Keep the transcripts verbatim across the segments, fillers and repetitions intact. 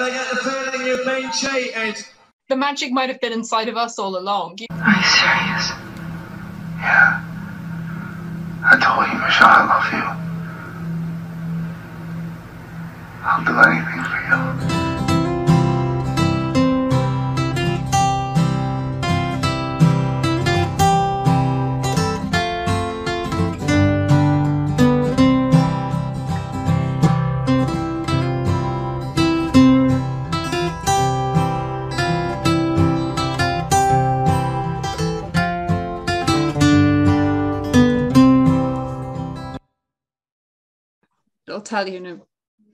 I get the feeling you've been cheated. The magic might have been inside of us all along. Are you serious? Yeah. I told you, Michelle, I love you. I'll do anything for you. I'll tell you now.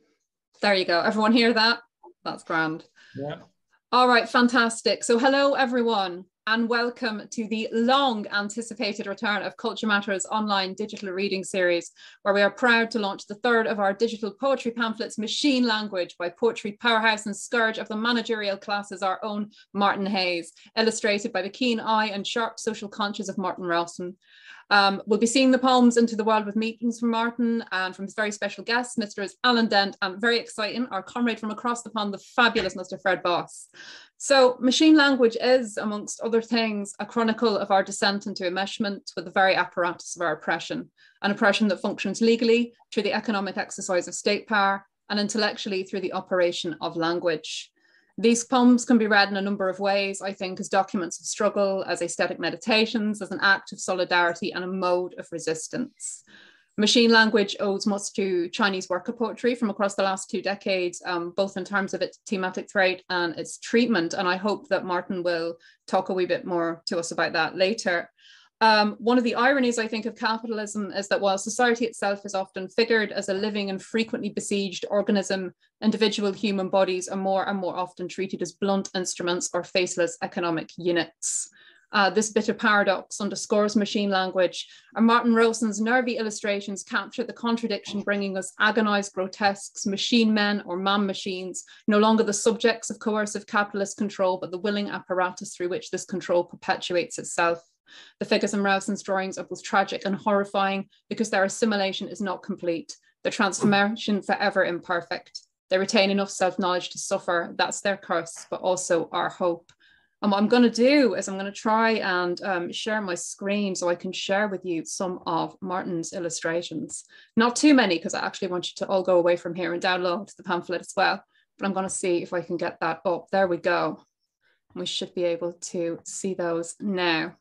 There you go. Everyone hear that? That's grand. Yeah. All right, fantastic. So hello, everyone, and welcome to the long anticipated return of Culture Matters online digital reading series, where we are proud to launch the third of our digital poetry pamphlets, Machine Language, by poetry powerhouse and scourge of the managerial classes, our own Martin Hayes, illustrated by the keen eye and sharp social conscience of Martin Rowson. Um, we'll be seeing the poems into the world with meetings from Martin and from his very special guests, Mister Alan Dent, and very exciting, our comrade from across the pond, the fabulous Mister Fred Voss. So Machine Language is, amongst other things, a chronicle of our descent into enmeshment with the very apparatus of our oppression, an oppression that functions legally through the economic exercise of state power and intellectually through the operation of language. These poems can be read in a number of ways, I think, as documents of struggle, as aesthetic meditations, as an act of solidarity and a mode of resistance. Machine Language owes much to Chinese worker poetry from across the last two decades, um, both in terms of its thematic thread and its treatment. And I hope that Martin will talk a wee bit more to us about that later. Um, one of the ironies, I think, of capitalism is that while society itself is often figured as a living and frequently besieged organism, individual human bodies are more and more often treated as blunt instruments or faceless economic units. Uh, this bitter paradox underscores Machine Language, and Martin Rowson's nervy illustrations capture the contradiction, bringing us agonised grotesques, machine men or man machines, no longer the subjects of coercive capitalist control, but the willing apparatus through which this control perpetuates itself. The figures in Rowson's drawings are both tragic and horrifying because their assimilation is not complete, their transformation forever imperfect. They retain enough self-knowledge to suffer. That's their curse, but also our hope. And what I'm going to do is I'm going to try and um, share my screen so I can share with you some of Martin's illustrations. Not too many, because I actually want you to all go away from here and download the pamphlet as well. But I'm going to see if I can get that up. There we go. We should be able to see those now.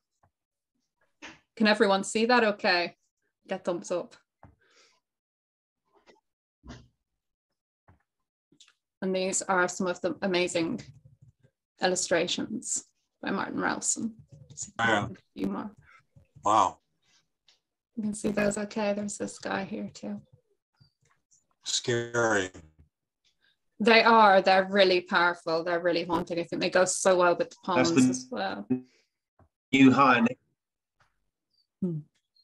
Can everyone see that okay? Get thumbs up. And these are some of the amazing illustrations by Martin Rowson. Yeah. A few more. Wow. You can see those okay. There's this guy here too. Scary. They are. They're really powerful. They're really haunting. I think they go so well with the poems the as well. New high. Hmm.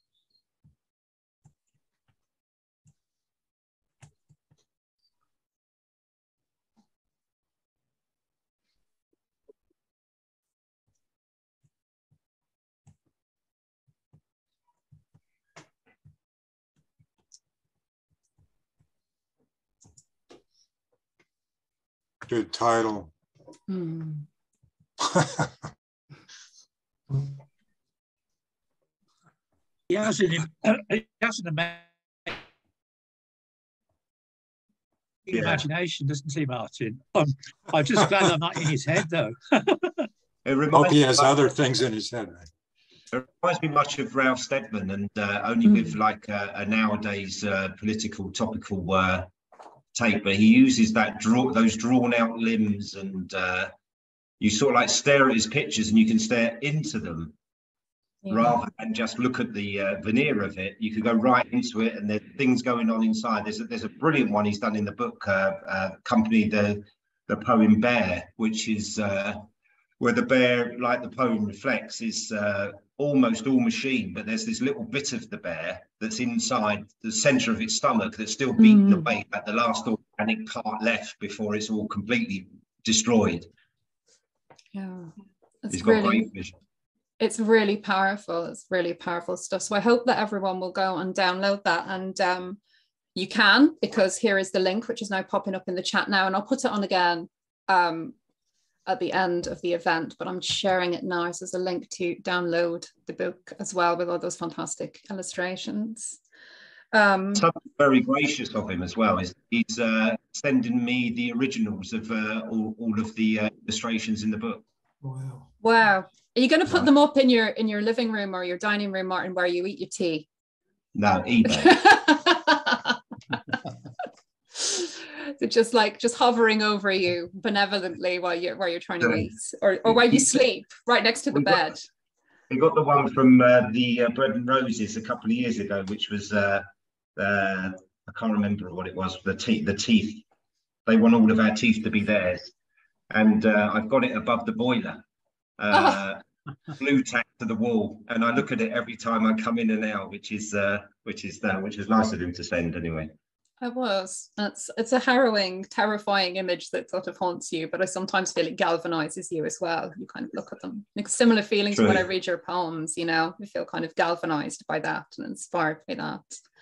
Good title. Hmm. He has an, uh, he has an amazing Yeah. imagination, doesn't he, Martin? Um, I'm just glad I'm not in his head, though. It Hope reminds, he me has much, other things in his head. it reminds me much of Ralph Steadman, and uh, only with like a, a nowadays uh, political topical uh, take, but he uses that draw those drawn out limbs, and uh, you sort of like stare at his pictures and you can stare into them. Yeah. Rather than just look at the uh, veneer of it, you could go right into it, and there's things going on inside. There's a, there's a brilliant one he's done in the book, uh, uh, accompanied the the poem Bear, which is uh, where the bear, like the poem reflects, is uh, almost all machine, but there's this little bit of the bear that's inside the centre of its stomach that's still beating mm. away at the last organic part left before it's all completely destroyed. Yeah, it's got really great vision. It's really powerful. It's really powerful stuff. So I hope that everyone will go and download that. And um, you can, because here is the link, which is now popping up in the chat now. And I'll put it on again um, at the end of the event, but I'm sharing it now. So there's a link to download the book as well with all those fantastic illustrations. Um, Something very gracious of him as well is he's uh, sending me the originals of uh, all, all of the uh, illustrations in the book. Wow. Wow. Are you going to put Right. them up in your in your living room or your dining room, Martin, where you eat your tea? No, eBay. So just like just hovering over you benevolently while you're while you're trying to eat, or or while you sleep, right next to the bed. We got the one from uh, the uh, Bread and Roses a couple of years ago, which was uh, uh, I can't remember what it was. The teeth, the teeth. They want all of our teeth to be theirs, and uh, I've got it above the boiler, uh, oh. blue tack to the wall, and I look at it every time I come in and out, which is uh, which is uh, which is nice of him to send anyway. It was. It's it's a harrowing, terrifying image that sort of haunts you, but I sometimes feel it galvanizes you as well. You kind of look at them. Like similar feelings True. When I read your poems, you know, you feel kind of galvanized by that and inspired by that.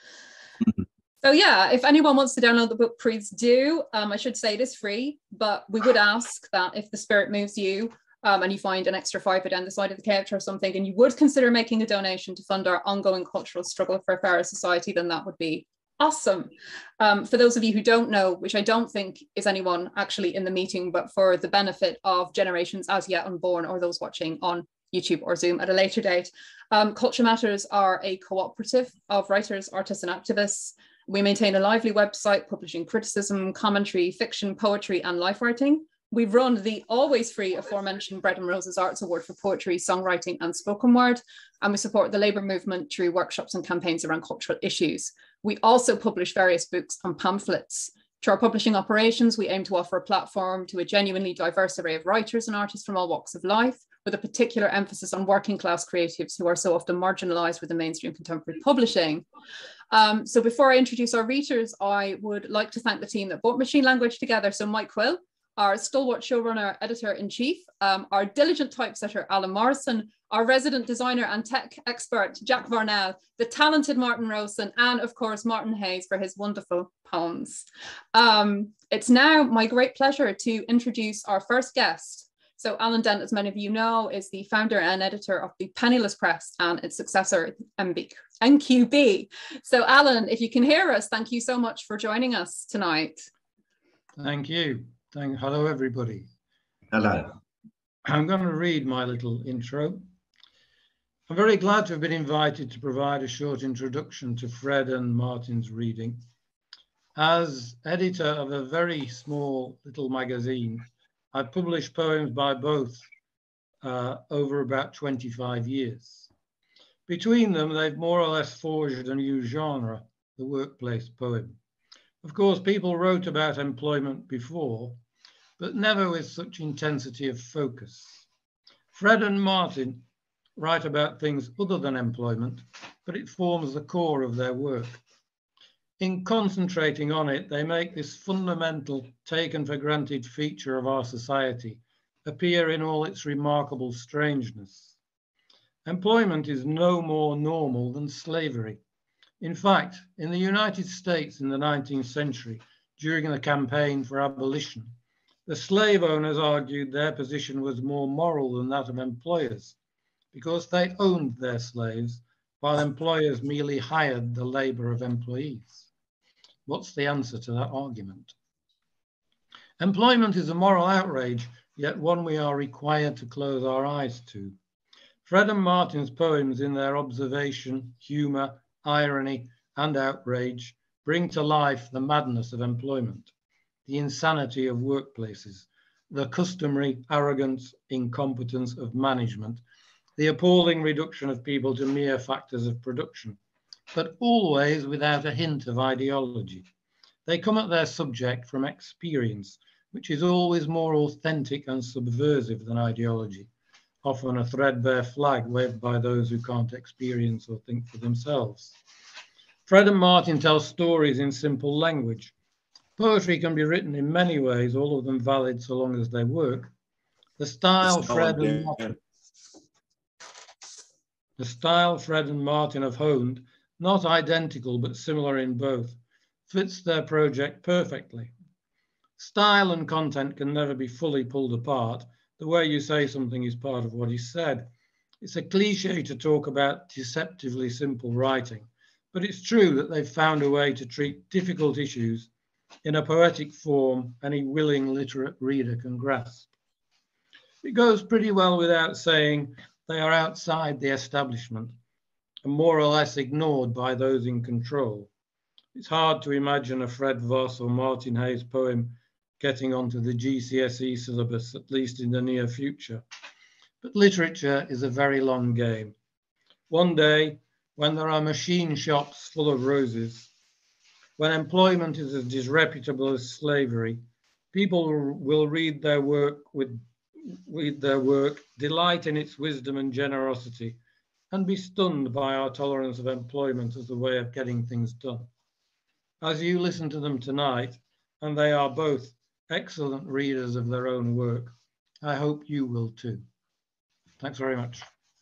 So yeah, if anyone wants to download the book, please do. Um, I should say it is free, but we would ask that if the spirit moves you um, and you find an extra fiver down the side of the couch or something, and you would consider making a donation to fund our ongoing cultural struggle for a fairer society, then that would be awesome. Um, for those of you who don't know, which I don't think is anyone actually in the meeting, but for the benefit of generations as yet unborn or those watching on YouTube or Zoom at a later date, um, Culture Matters are a cooperative of writers, artists and activists. We maintain a lively website publishing criticism, commentary, fiction, poetry and life writing. We run the always free aforementioned Bread and Roses Arts Award for poetry, songwriting and spoken word. And we support the labour movement through workshops and campaigns around cultural issues. We also publish various books and pamphlets. Through our publishing operations, we aim to offer a platform to a genuinely diverse array of writers and artists from all walks of life, with a particular emphasis on working class creatives who are so often marginalised within mainstream contemporary publishing. Um, so before I introduce our readers, I would like to thank the team that brought Machine Language together. So Mike Quill, our stalwart showrunner, editor-in-chief, um, our diligent typesetter, Alan Morrison, our resident designer and tech expert, Jack Varnell, the talented Martin Rowson, and of course, Martin Hayes for his wonderful poems. Um, it's now my great pleasure to introduce our first guest. So Alan Dent, as many of you know, is the founder and editor of the Penniless Press and its successor, N Q B. So Alan, if you can hear us, thank you so much for joining us tonight. Thank you. Thank, hello, everybody. Hello. I'm going to read my little intro. I'm very glad to have been invited to provide a short introduction to Fred and Martin's reading. As editor of a very small little magazine, I've published poems by both uh, over about twenty-five years. Between them, they've more or less forged a new genre, the workplace poem. Of course, people wrote about employment before, but never with such intensity of focus. Fred and Martin write about things other than employment, but it forms the core of their work. In concentrating on it, they make this fundamental, taken for granted feature of our society appear in all its remarkable strangeness. Employment is no more normal than slavery. In fact, in the United States in the nineteenth century, during the campaign for abolition, the slave owners argued their position was more moral than that of employers because they owned their slaves while employers merely hired the labor of employees. What's the answer to that argument? Employment is a moral outrage, yet one we are required to close our eyes to. Fred and Martin's poems, in their observation, humor, irony, and outrage, bring to life the madness of employment, the insanity of workplaces, the customary arrogance, incompetence of management, the appalling reduction of people to mere factors of production, but always without a hint of ideology. They come at their subject from experience, which is always more authentic and subversive than ideology, often a threadbare flag waved by those who can't experience or think for themselves. Fred and Martin tell stories in simple language. Poetry can be written in many ways, all of them valid so long as they work. The style Fred and Martin, the style Fred and Martin have honed, not identical but similar in both, fits their project perfectly. Style and content can never be fully pulled apart. The way you say something is part of what is said. It's a cliche to talk about deceptively simple writing, but it's true that they've found a way to treat difficult issues in a poetic form any willing literate reader can grasp. It goes pretty well without saying they are outside the establishment and more or less ignored by those in control. It's hard to imagine a Fred Voss or Martin Hayes poem getting onto the G C S E syllabus, at least in the near future. But literature is a very long game. One day, when there are machine shops full of roses, when employment is as disreputable as slavery, people will read their work with read their work, delight in its wisdom and generosity, and be stunned by our tolerance of employment as a way of getting things done. As you listen to them tonight, and they are both excellent readers of their own work, I hope you will too. Thanks very much.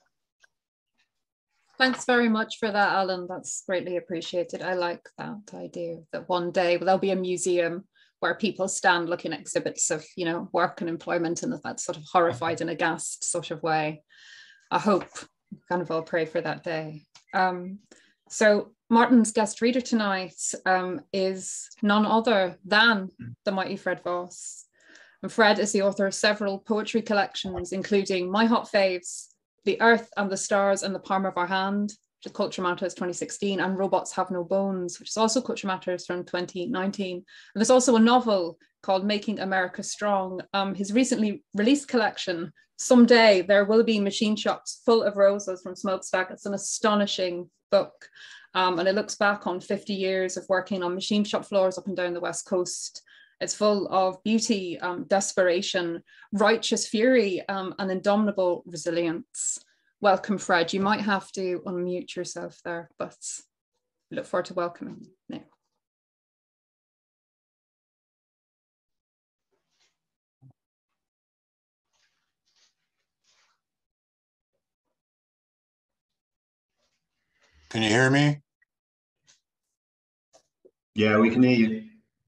Thanks very much for that, Alan. That's greatly appreciated. I like that idea that one day there'll be a museum where people stand looking at exhibits of, you know, work and employment in that sort of horrified and aghast sort of way. I hope, kind of all pray for that day. Um, so Martin's guest reader tonight um, is none other than the mighty Fred Voss. And Fred is the author of several poetry collections, including My Hot Faves, The Earth and the Stars and the Palm of Our Hand, which is Culture Matters twenty sixteen, and Robots Have No Bones, which is also Culture Matters from twenty nineteen. And there's also a novel called Making America Strong. Um, his recently released collection, Someday There Will Be Machine Shops Full of Roses from Smokestack. It's an astonishing book. Um, and it looks back on fifty years of working on machine shop floors up and down the West Coast. It's full of beauty, um, desperation, righteous fury, um, and indomitable resilience. Welcome, Fred. You might have to unmute yourself there, but I look forward to welcoming you now. Can you hear me? Yeah, we can hear you.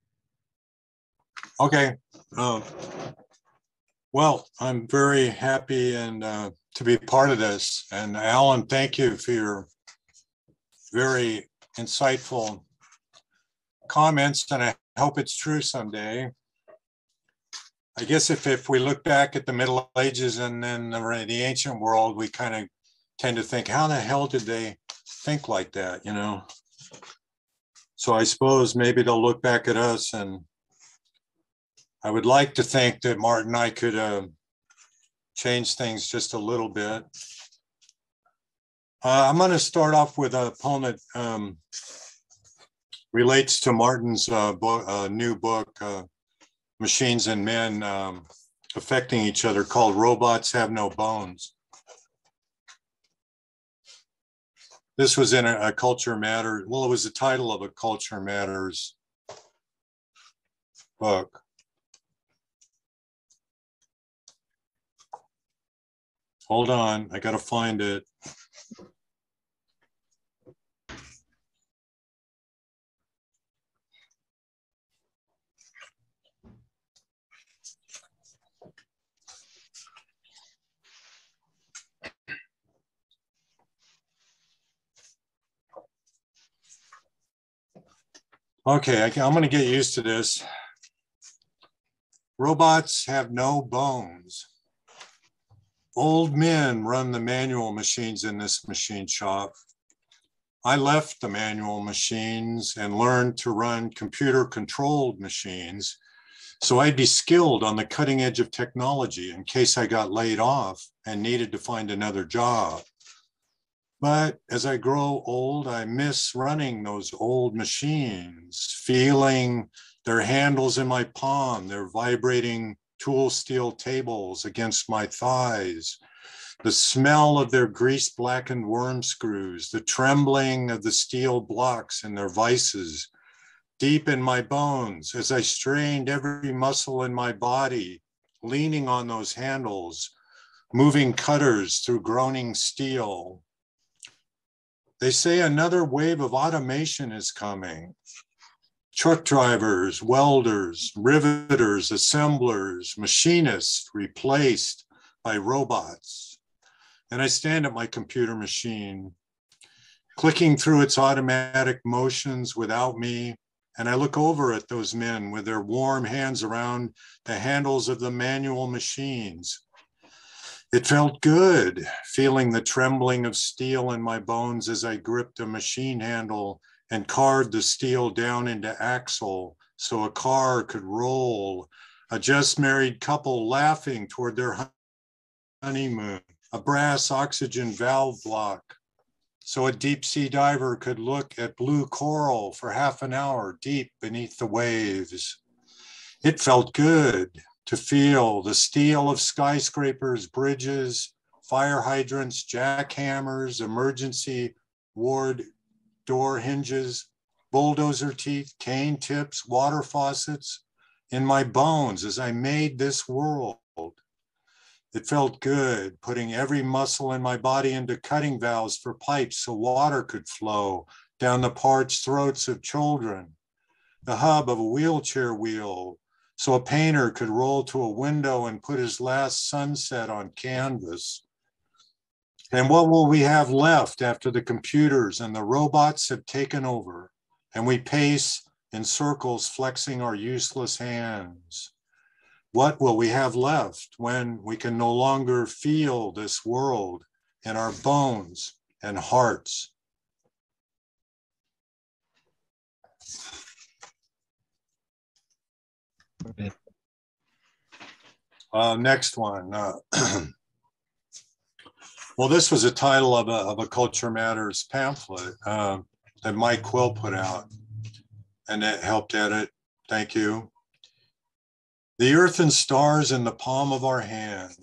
Okay. Uh, well, I'm very happy and uh, to be part of this. And Alan, thank you for your very insightful comments, and I hope it's true someday. I guess if, if we look back at the Middle Ages and then the, the ancient world, we kind of tend to think, how the hell did they think like that, you know? So I suppose maybe they'll look back at us, and I would like to think that Martin and I could uh, change things just a little bit. Uh, I'm going to start off with a poem that um, relates to Martin's uh, book, uh, new book, uh, Machines and Men um, Affecting Each Other, called Robots Have No Bones. This was in a, a Culture Matters, well, it was the title of a Culture Matters book. Hold on, I gotta find it. Okay, I, I'm gonna get used to this. Robots have no bones. Old men run the manual machines in this machine shop. I left the manual machines and learned to run computer-controlled machines, so I'd be skilled on the cutting edge of technology in case I got laid off and needed to find another job. But as I grow old, I miss running those old machines, feeling their handles in my palm, their vibrating tool steel tables against my thighs, the smell of their grease-blackened worm screws, the trembling of the steel blocks in their vices, deep in my bones as I strained every muscle in my body, leaning on those handles, moving cutters through groaning steel. They say another wave of automation is coming. truck drivers, welders, riveters, assemblers, machinists replaced by robots. And I stand at my computer machine, clicking through its automatic motions without me, and I look over at those men with their warm hands around the handles of the manual machines. It felt good, feeling the trembling of steel in my bones as I gripped a machine handle and carved the steel down into axle so a car could roll, a just married couple laughing toward their honeymoon, a brass oxygen valve block, so a deep sea diver could look at blue coral for half an hour deep beneath the waves. It felt good to feel the steel of skyscrapers, bridges, fire hydrants, jackhammers, emergency ward door hinges, bulldozer teeth, cane tips, water faucets in my bones as I made this world. It felt good putting every muscle in my body into cutting valves for pipes so water could flow down the parched throats of children, the hub of a wheelchair wheel so a painter could roll to a window and put his last sunset on canvas. And what will we have left after the computers and the robots have taken over and we pace in circles flexing our useless hands? What will we have left when we can no longer feel this world in our bones and hearts? Uh, next one. Uh, well, this was a title of a, of a Culture Matters pamphlet uh, that Mike Quill put out, and it helped edit. Thank you. The earth and stars in the palm of our hand.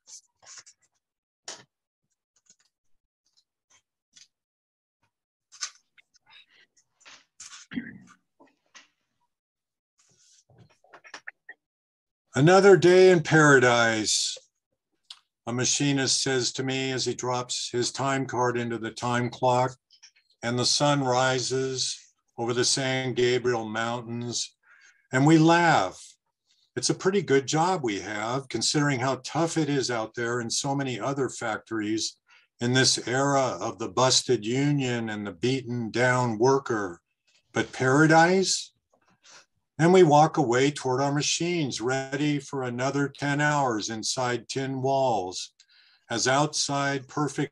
Another day in paradise, a machinist says to me as he drops his time card into the time clock, and the sun rises over the San Gabriel Mountains, and we laugh. It's a pretty good job we have, considering how tough it is out there in so many other factories in this era of the busted union and the beaten down worker. But paradise? And we walk away toward our machines, ready for another ten hours inside tin walls, as outside perfect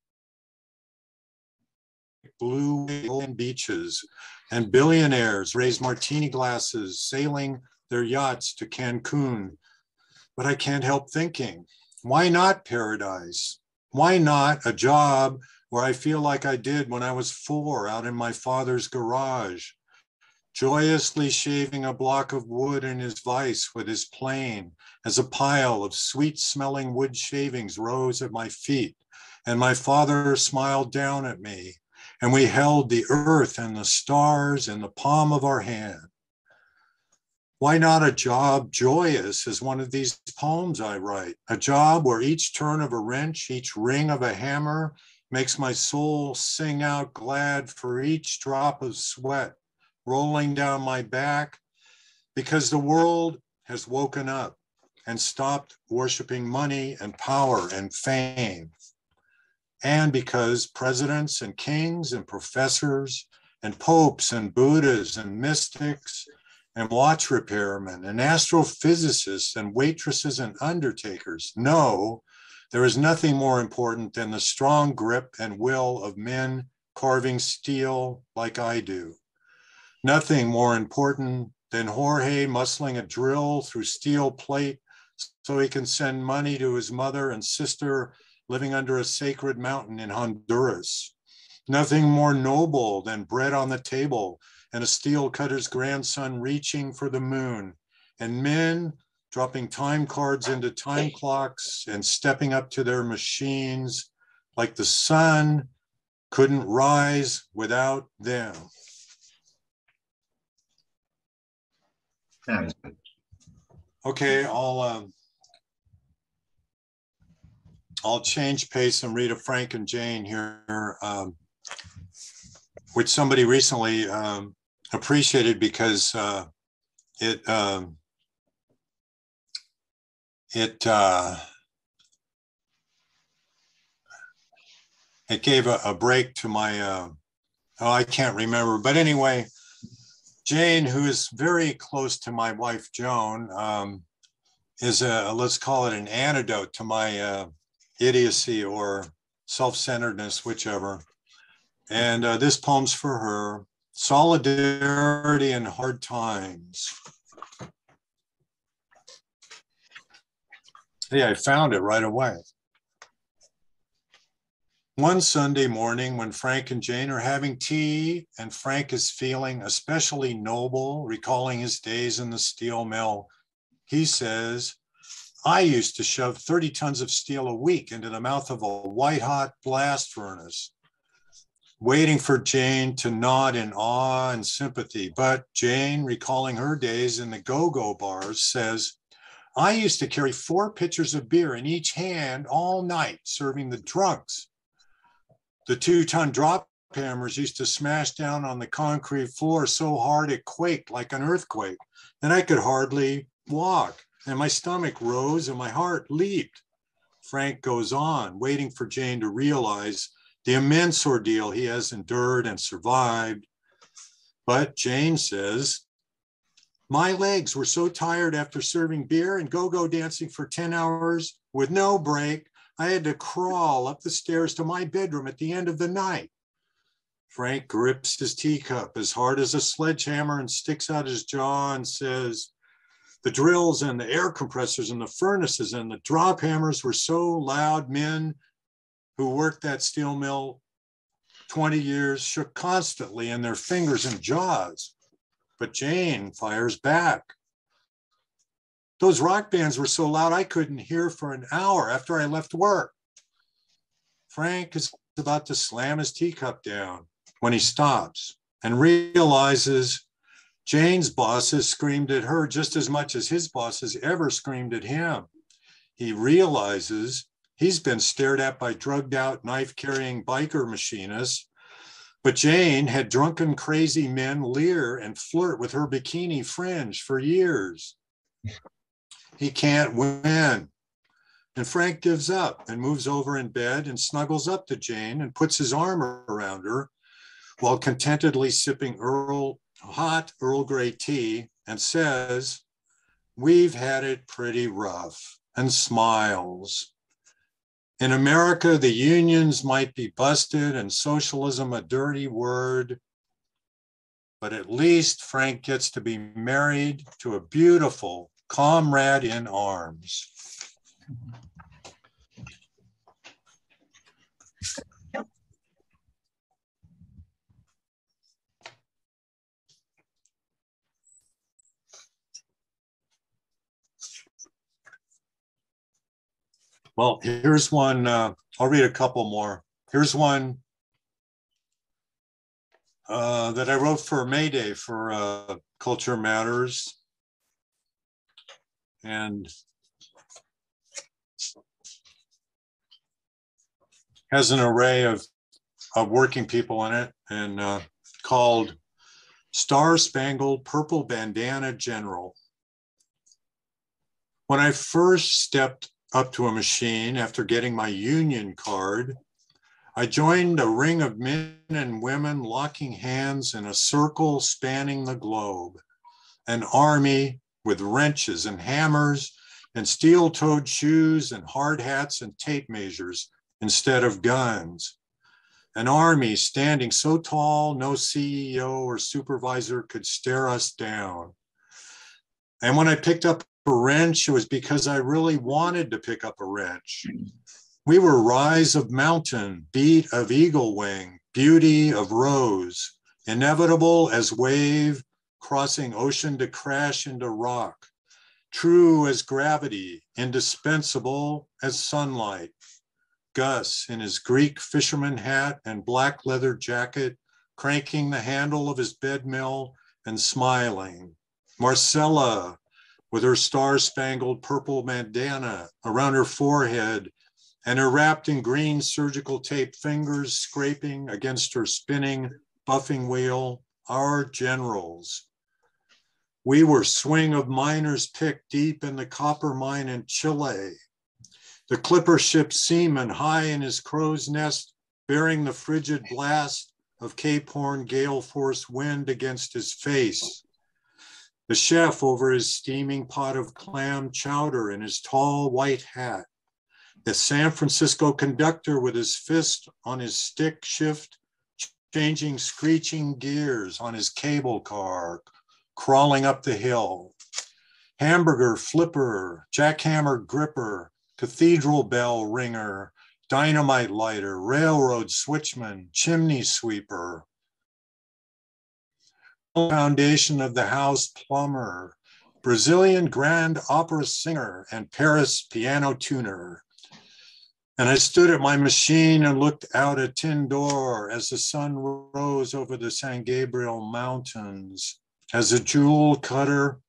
blue beaches and billionaires raise martini glasses, sailing their yachts to Cancun. But I can't help thinking, why not paradise? Why not a job where I feel like I did when I was four out in my father's garage, joyously shaving a block of wood in his vise with his plane as a pile of sweet-smelling wood shavings rose at my feet, and my father smiled down at me, and we held the earth and the stars in the palm of our hand. Why not a job joyous as one of these poems I write? A job where each turn of a wrench, each ring of a hammer makes my soul sing out glad for each drop of sweat rolling down my back, because the world has woken up and stopped worshiping money and power and fame. And because presidents and kings and professors and popes and Buddhas and mystics and watch repairmen and astrophysicists and waitresses and undertakers know there is nothing more important than the strong grip and will of men carving steel like I do. Nothing more important than Jorge muscling a drill through steel plate so he can send money to his mother and sister living under a sacred mountain in Honduras. Nothing more noble than bread on the table and a steel cutter's grandson reaching for the moon, and men dropping time cards into time clocks and stepping up to their machines like the sun couldn't rise without them. Okay, I'll um, I'll change pace and read a Frank and Jane here, um, which somebody recently um, appreciated because uh, it um, it uh, it gave a, a break to my uh, oh I can't remember, but anyway, Jane, who is very close to my wife Joan, um, is a, let's call it an antidote to my uh, idiocy or self-centeredness, whichever. And uh, this poem's for her. Solidarity in hard times. Yeah, I found it right away. One Sunday morning when Frank and Jane are having tea and Frank is feeling especially noble, recalling his days in the steel mill, he says, I used to shove thirty tons of steel a week into the mouth of a white-hot blast furnace, waiting for Jane to nod in awe and sympathy. But Jane, recalling her days in the go-go bars, says, I used to carry four pitchers of beer in each hand all night, serving the drunks. The two-ton drop hammers used to smash down on the concrete floor so hard it quaked like an earthquake, and I could hardly walk. And my stomach rose and my heart leaped. Frank goes on, waiting for Jane to realize the immense ordeal he has endured and survived. But Jane says, my legs were so tired after serving beer and go-go dancing for ten hours with no break, I had to crawl up the stairs to my bedroom at the end of the night. Frank grips his teacup as hard as a sledgehammer and sticks out his jaw and says, the drills and the air compressors and the furnaces and the drop hammers were so loud, men who worked that steel mill twenty years shook constantly in their fingers and jaws. But Jane fires back. Those rock bands were so loud I couldn't hear for an hour after I left work. Frank is about to slam his teacup down when he stops and realizes Jane's bosses screamed at her just as much as his bosses ever screamed at him. He realizes he's been stared at by drugged out knife-carrying biker machinists, but Jane had drunken crazy men leer and flirt with her bikini fringe for years. He can't win. And Frank gives up and moves over in bed and snuggles up to Jane and puts his arm around her while contentedly sipping Earl hot Earl Grey tea and says, we've had it pretty rough, and smiles. In America, the unions might be busted and socialism a dirty word, but at least Frank gets to be married to a beautiful comrade in arms. Well, here's one, uh, I'll read a couple more. Here's one uh, that I wrote for May Day for uh, Culture Matters. And has an array of, of working people in it, and uh, called Star Spangled Purple Bandana General. When I first stepped up to a machine after getting my union card, I joined a ring of men and women locking hands in a circle spanning the globe, an army with wrenches and hammers and steel-toed shoes and hard hats and tape measures instead of guns. An army standing so tall no C E O or supervisor could stare us down. And when I picked up a wrench, it was because I really wanted to pick up a wrench. We were rise of mountain, beat of eagle wing, beauty of rose, inevitable as wave crossing ocean to crash into rock, true as gravity, indispensable as sunlight. Gus in his Greek fisherman hat and black leather jacket, cranking the handle of his bed mill and smiling. Marcella with her star-spangled purple bandana around her forehead and her wrapped in green surgical tape fingers scraping against her spinning buffing wheel our generals. We were swing of miners picked deep in the copper mine in Chile. The clipper ship seaman high in his crow's nest, bearing the frigid blast of Cape Horn gale force wind against his face. The chef over his steaming pot of clam chowder in his tall white hat. The San Francisco conductor with his fist on his stick shift, changing screeching gears on his cable car, crawling up the hill. Hamburger flipper, jackhammer gripper, cathedral bell ringer, dynamite lighter, railroad switchman, chimney sweeper. Foundation of the house plumber, Brazilian grand opera singer, and Paris piano tuner. And I stood at my machine and looked out a tin door as the sun rose over the San Gabriel Mountains, as a jewel cutter,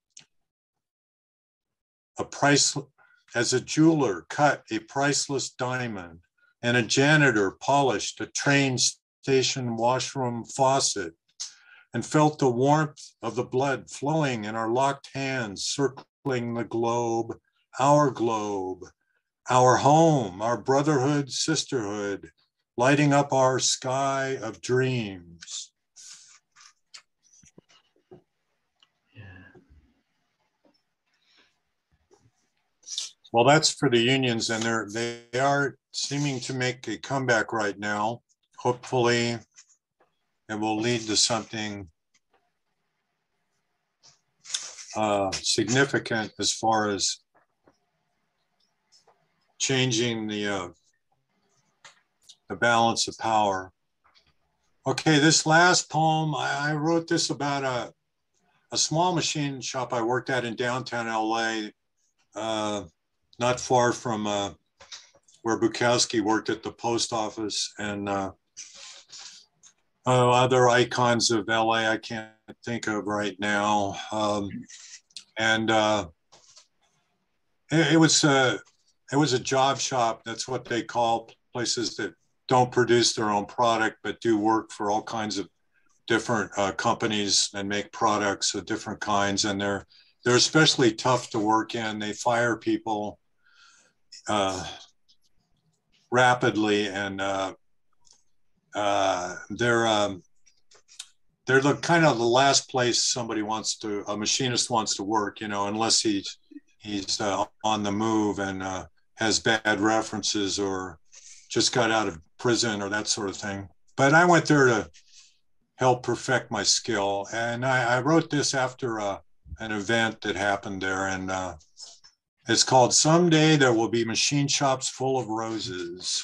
a price, as a jeweler cut a priceless diamond, and a janitor polished a train station washroom faucet, and felt the warmth of the blood flowing in our locked hands, circling the globe, our globe, our home, our brotherhood, sisterhood, lighting up our sky of dreams. Well, that's for the unions, and they're, they are seeming to make a comeback right now. Hopefully, it will lead to something uh, significant as far as changing the, uh, the balance of power. Okay, this last poem, I, I wrote this about a, a small machine shop I worked at in downtown L A, uh, not far from uh, where Bukowski worked at the post office, and uh, uh, other icons of L A I can't think of right now. Um, and uh, it, it was a, it was a job shop. That's what they call places that don't produce their own product, but do work for all kinds of different uh, companies and make products of different kinds. And they're, they're especially tough to work in. They fire people Uh, rapidly, and uh, uh, they're um, they're the kind of the last place somebody wants to, a machinist wants to work, you know, unless he's he's uh, on the move and uh, has bad references or just got out of prison or that sort of thing. But I went there to help perfect my skill, and I, I wrote this after uh, an event that happened there, and uh, it's called Someday There Will Be Machine Shops Full of Roses.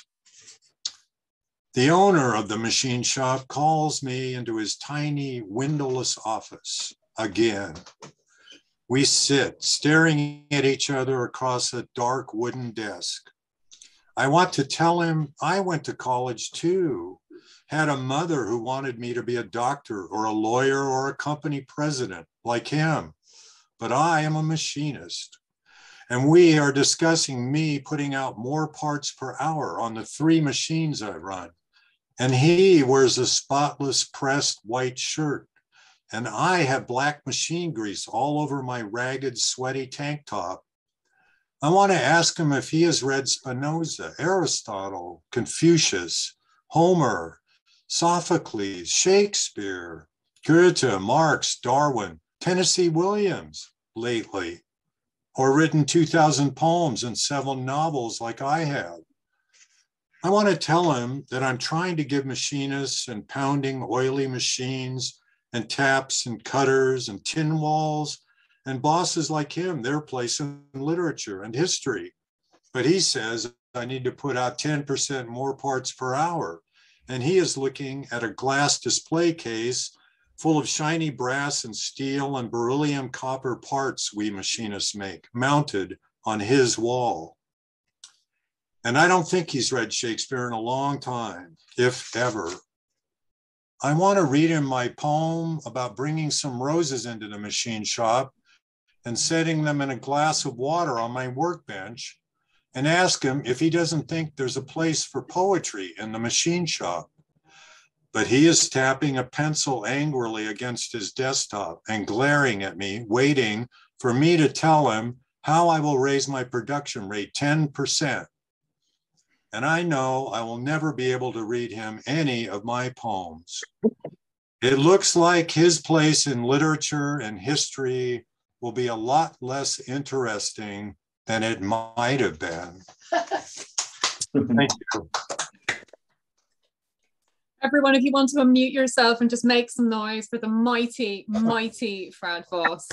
The owner of the machine shop calls me into his tiny windowless office again. We sit staring at each other across a dark wooden desk. I want to tell him I went to college too, had a mother who wanted me to be a doctor or a lawyer or a company president like him, but I am a machinist. And we are discussing me putting out more parts per hour on the three machines I run. And he wears a spotless pressed white shirt. And I have black machine grease all over my ragged, sweaty tank top. I want to ask him if he has read Spinoza, Aristotle, Confucius, Homer, Sophocles, Shakespeare, Goethe, Marx, Darwin, Tennessee Williams lately, or written two thousand poems and seven novels like I have. I want to tell him that I'm trying to give machinists and pounding oily machines and taps and cutters and tin walls and bosses like him their place in literature and history. But he says I need to put out ten percent more parts per hour. And he is looking at a glass display case full of shiny brass and steel and beryllium copper parts we machinists make, mounted on his wall. And I don't think he's read Shakespeare in a long time, if ever. I want to read him my poem about bringing some roses into the machine shop and setting them in a glass of water on my workbench, and ask him if he doesn't think there's a place for poetry in the machine shop. but he is tapping a pencil angrily against his desktop and glaring at me, waiting for me to tell him how I will raise my production rate ten percent. And I know I will never be able to read him any of my poems. It looks like his place in literature and history will be a lot less interesting than it might have been. Thank you. Everyone, if you want to unmute yourself and just make some noise for the mighty, mighty Fred Voss.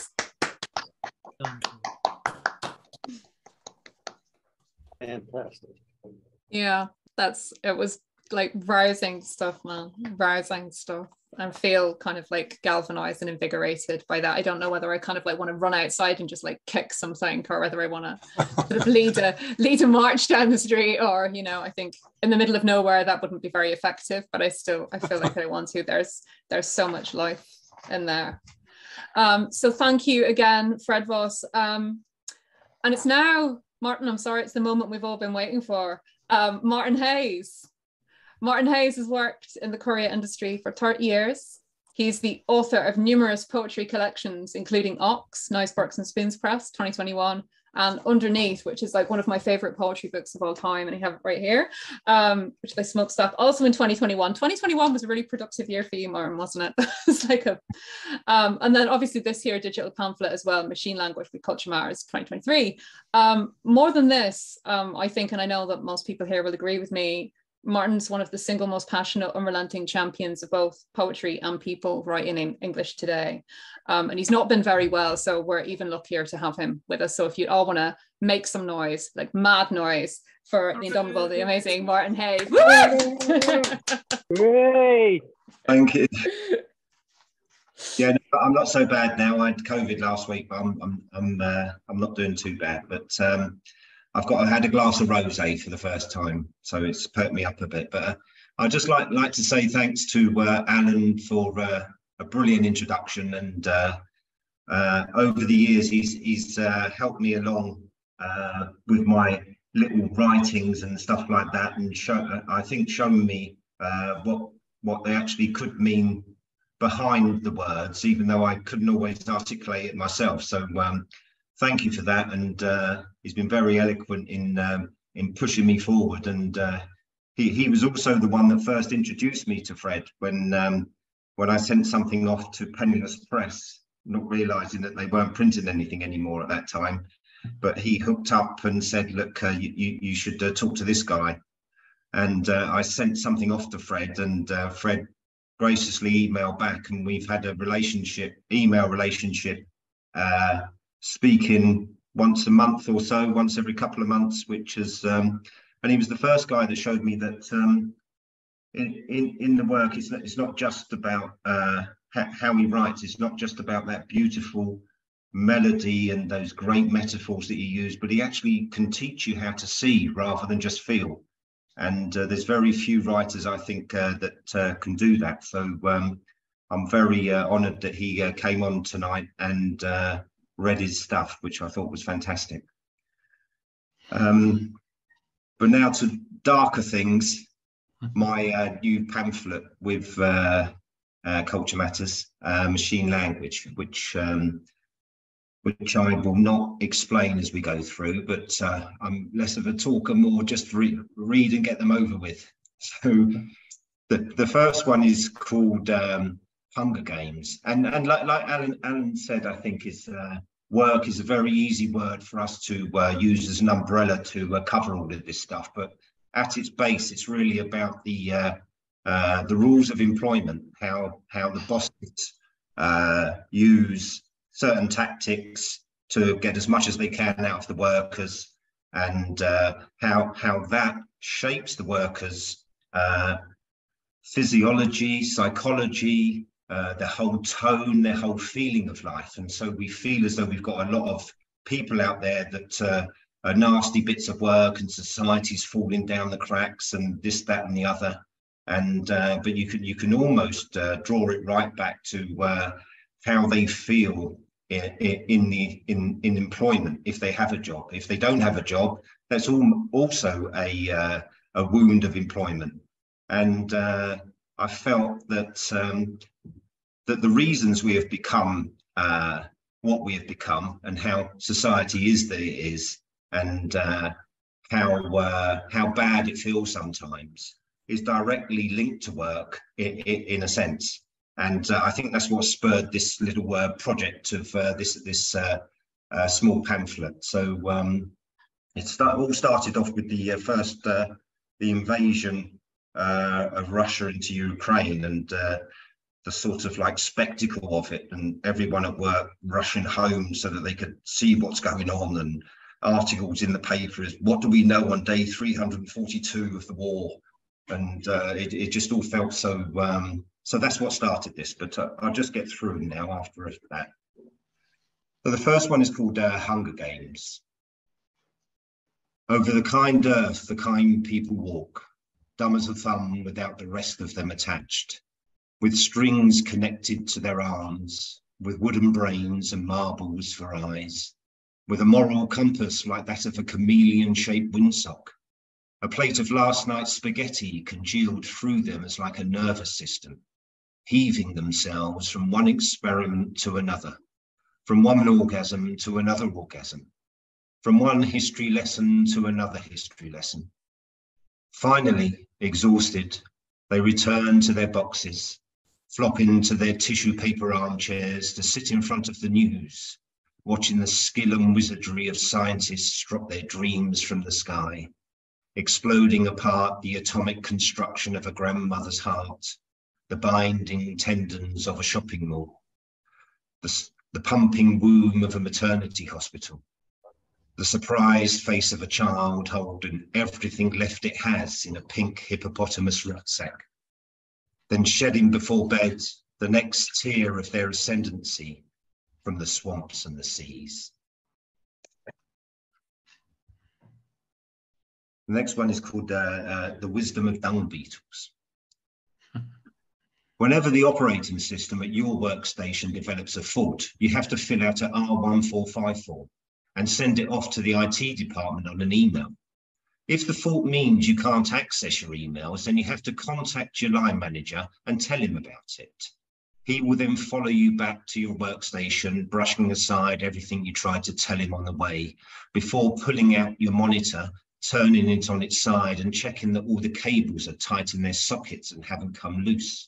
Fantastic. Yeah, that's, it was like rousing stuff, man, rousing stuff. I feel kind of like galvanized and invigorated by that. I don't know whether I kind of like want to run outside and just like kick something, or whether I want to sort of lead a lead a march down the street, or, you know, I think in the middle of nowhere that wouldn't be very effective, but I still, I feel like I want to. There's there's so much life in there. Um, so thank you again, Fred Voss. Um, and it's now, Martin, I'm sorry, it's the moment we've all been waiting for. Um, Martin Hayes. Martin Hayes has worked in the courier industry for thirty years. He's the author of numerous poetry collections, including Ox, Nice Burks and Spoons Press, twenty twenty-one, and Underneath, which is like one of my favorite poetry books of all time, and I have it right here, um, which they smoked stuff, also in twenty twenty-one. twenty twenty-one was a really productive year for you, Martin, wasn't it? It's like a, um, and then obviously this year, digital pamphlet as well, Machine Language with Culture Matters, twenty twenty-three. Um, more than this, um, I think, and I know that most people here will agree with me, Martin's one of the single most passionate, unrelenting champions of both poetry and people writing in English today. Um, and he's not been very well, so we're even luckier to have him with us. So if you all want to make some noise, like mad noise, for the indomitable, the amazing Martin Hayes. Great. Thank you. Yeah, no, I'm not so bad now. I had COVID last week, but I'm I'm I'm uh, I'm not doing too bad. But um, I've got I had a glass of rosé for the first time, so it's perked me up a bit. But uh, I'd just like like to say thanks to uh, Alan for uh, a brilliant introduction, and uh, uh, over the years he's he's uh, helped me along uh, with my little writings and stuff like that, and show I think shown me uh, what what they actually could mean behind the words, even though I couldn't always articulate it myself. So um, thank you for that, and uh, he's been very eloquent in um, in pushing me forward. And uh, he he was also the one that first introduced me to Fred when um, when I sent something off to Penniless Press, not realising that they weren't printing anything anymore at that time. But he hooked up and said, "Look, uh, you, you you should uh, talk to this guy." And uh, I sent something off to Fred, and uh, Fred graciously emailed back, and we've had a relationship, email relationship, uh, speaking once a month or so, once every couple of months, which is, um, and he was the first guy that showed me that um, in, in, in the work, it's not, it's not just about uh, ha how he writes, it's not just about that beautiful melody and those great metaphors that he used, but he actually can teach you how to see rather than just feel. And uh, there's very few writers, I think, uh, that uh, can do that. So um, I'm very uh, honoured that he uh, came on tonight and uh, read his stuff, which I thought was fantastic. Um, but now to darker things, my uh, new pamphlet with uh, uh, Culture Matters, uh, Machine Language, which um, which I will not explain as we go through, but uh, I'm less of a talker, more just re read and get them over with. So the, the first one is called um, Hunger Games. And, and like, like Alan, Alan said, I think is uh, work is a very easy word for us to uh, use as an umbrella to uh, cover all of this stuff. But at its base, it's really about the, uh, uh, the rules of employment, how, how the bosses uh, use certain tactics to get as much as they can out of the workers, and uh, how how that shapes the workers' uh, physiology, psychology, uh, their whole tone, their whole feeling of life. And so we feel as though we've got a lot of people out there that uh, are nasty bits of work, and society's falling down the cracks, and this, that, and the other. And uh, but you can you can almost uh, draw it right back to uh, how they feel in, in the in in employment if they have a job. If they don't have a job, that's all, also a uh, a wound of employment. And uh, I felt that um, that the reasons we have become uh, what we have become and how society is that it is, and uh, how uh, how bad it feels sometimes, is directly linked to work in, in, in a sense. And uh, I think that's what spurred this little uh, project of uh, this this uh, uh, small pamphlet. So um, it start, all started off with the uh, first uh, the invasion uh, of Russia into Ukraine, and uh, the sort of like spectacle of it, and everyone at work rushing home so that they could see what's going on, and articles in the papers. What do we know on day three hundred forty-two of the war? And uh, it, it just all felt so. Um, so that's what started this. But uh, I'll just get through them now after that. So the first one is called uh, Hunger Games. Over the kind earth, the kind people walk, dumb as a thumb without the rest of them attached, with strings connected to their arms, with wooden brains and marbles for eyes, with a moral compass like that of a chameleon-shaped windsock, a plate of last night's spaghetti congealed through them as like a nervous system, heaving themselves from one experiment to another, from one orgasm to another orgasm, from one history lesson to another history lesson. Finally, exhausted, they return to their boxes, flop into their tissue paper armchairs to sit in front of the news, watching the skill and wizardry of scientists drop their dreams from the sky, exploding apart the atomic construction of a grandmother's heart, the binding tendons of a shopping mall, the, the pumping womb of a maternity hospital, the surprised face of a child holding everything left it has in a pink hippopotamus rucksack, then shedding before bed the next tier of their ascendancy from the swamps and the seas. The next one is called uh, uh, The Wisdom of Dung Beetles. Whenever the operating system at your workstation develops a fault, you have to fill out an R one four five form and send it off to the I T department on an email. If the fault means you can't access your emails, then you have to contact your line manager and tell him about it. He will then follow you back to your workstation, brushing aside everything you tried to tell him on the way, before pulling out your monitor, turning it on its side and checking that all the cables are tight in their sockets and haven't come loose.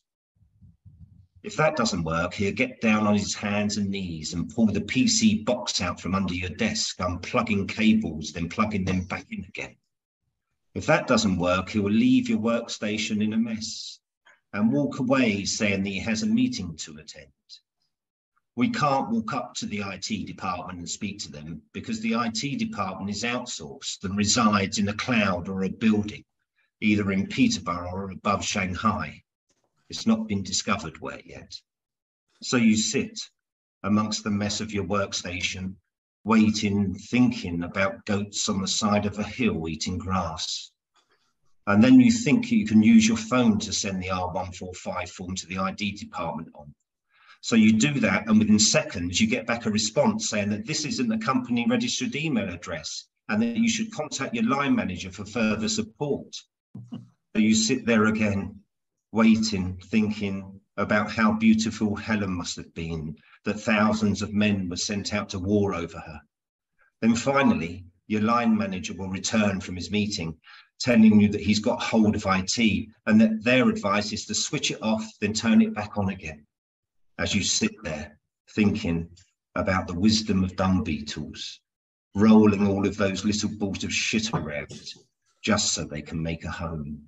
If that doesn't work, he'll get down on his hands and knees and pull the P C box out from under your desk, unplugging cables, then plugging them back in again. If that doesn't work, he will leave your workstation in a mess and walk away saying that he has a meeting to attend. We can't walk up to the I T department and speak to them because the I T department is outsourced and resides in a cloud or a building, either in Peterborough or above Shanghai. It's not been discovered where yet. So you sit amongst the mess of your workstation, waiting, thinking about goats on the side of a hill eating grass. And then you think you can use your phone to send the R one four five form to the I D department on. So you do that, and within seconds, you get back a response saying that this isn't a company registered email address and that you should contact your line manager for further support. So you sit there again, waiting, thinking about how beautiful Helen must have been, that thousands of men were sent out to war over her. Then finally, your line manager will return from his meeting, telling you that he's got hold of I T and that their advice is to switch it off, then turn it back on again. As you sit there thinking about the wisdom of dung beetles, rolling all of those little balls of shit around just so they can make a home.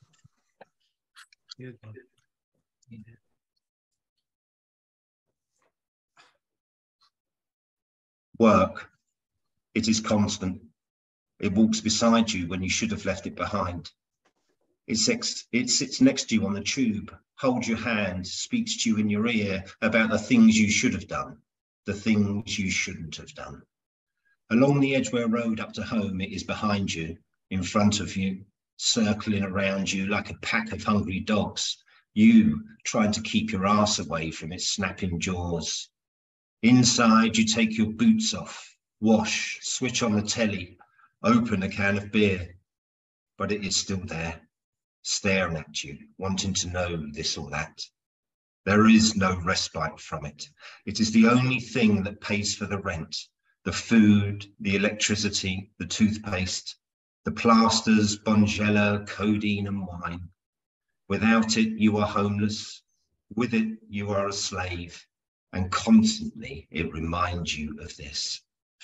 Work, it is constant. It walks beside you when you should have left it behind. It sits, it sits next to you on the tube, holds your hand, speaks to you in your ear about the things you should have done, the things you shouldn't have done. Along the Edgware Road up to home, it is behind you, in front of you, circling around you like a pack of hungry dogs, you trying to keep your arse away from its snapping jaws. Inside, you take your boots off, wash, switch on the telly, open a can of beer, but it is still there, staring at you, wanting to know this or that. There is no respite from it. It is the only thing that pays for the rent, the food, the electricity, the toothpaste, the plasters, Bonjela, codeine and wine. Without it, you are homeless. With it, you are a slave. And constantly, it reminds you of this.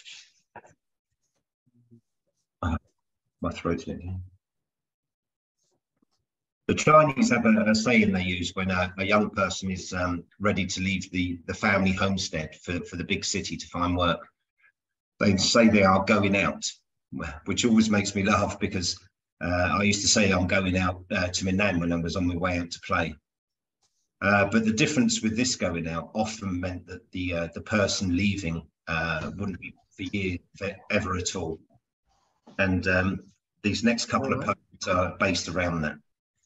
Oh, my throat's licking. The Chinese have a, a saying they use when a, a young person is um, ready to leave the, the family homestead for, for the big city to find work. They say they are going out, which always makes me laugh because uh, I used to say I'm going out uh, to my nan when I was on my way out to play. Uh, but the difference with this going out often meant that the uh, the person leaving uh, wouldn't be for years ever at all. And um, these next couple of poems are based around that.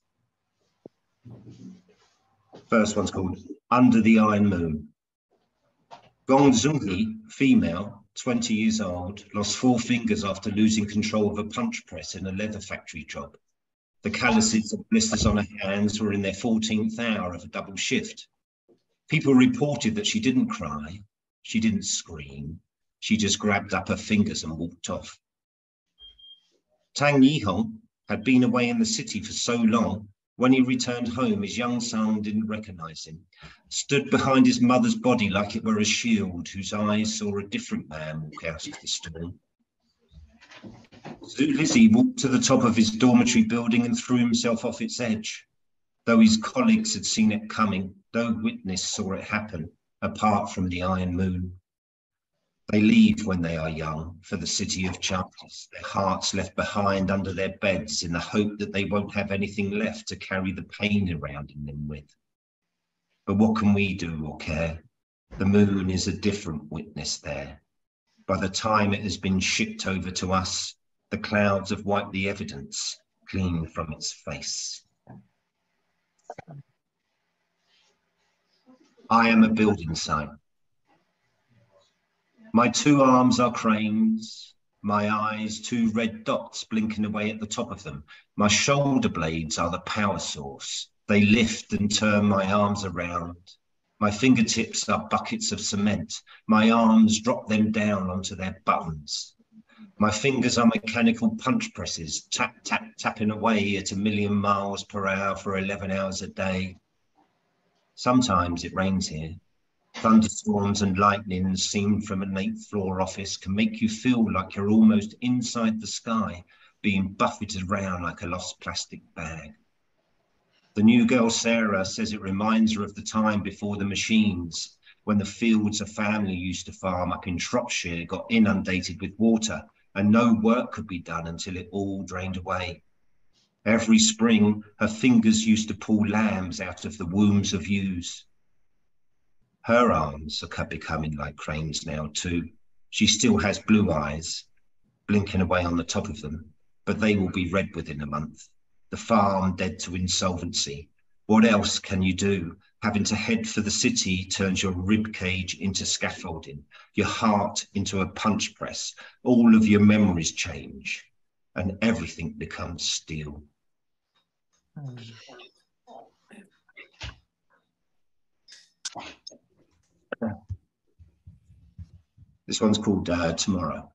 First one's called Under the Iron Moon. Gong Zungi, female, twenty years old, lost four fingers after losing control of a punch press in a leather factory job. The calluses of blisters on her hands were in their fourteenth hour of a double shift. People reported that she didn't cry, she didn't scream, she just grabbed up her fingers and walked off. Tang Yihong had been away in the city for so long. When he returned home, his young son didn't recognize him, stood behind his mother's body like it were a shield whose eyes saw a different man walk out of the storm. Zhu Lizzy walked to the top of his dormitory building and threw himself off its edge. Though his colleagues had seen it coming, no witness saw it happen, apart from the Iron Moon. They leave when they are young for the city of chances, their hearts left behind under their beds in the hope that they won't have anything left to carry the pain around in them with. But what can we do or care? The moon is a different witness there. By the time it has been shipped over to us, the clouds have wiped the evidence clean from its face. I am a building site. My two arms are cranes, my eyes two red dots blinking away at the top of them. My shoulder blades are the power source. They lift and turn my arms around. My fingertips are buckets of cement. My arms drop them down onto their buttons. My fingers are mechanical punch presses, tap, tap, tapping away at a million miles per hour for eleven hours a day. Sometimes it rains here. Thunderstorms and lightnings seen from an eighth floor office can make you feel like you're almost inside the sky, being buffeted around like a lost plastic bag. The new girl, Sarah, says it reminds her of the time before the machines, when the fields a family used to farm up in Shropshire got inundated with water and no work could be done until it all drained away. Every spring, her fingers used to pull lambs out of the wombs of ewes. Her arms are becoming like cranes now too. She still has blue eyes, blinking away on the top of them, but they will be red within a month. The farm dead to insolvency. What else can you do? Having to head for the city turns your rib cage into scaffolding, your heart into a punch press. All of your memories change and everything becomes steel. This one's called uh, Tomorrow.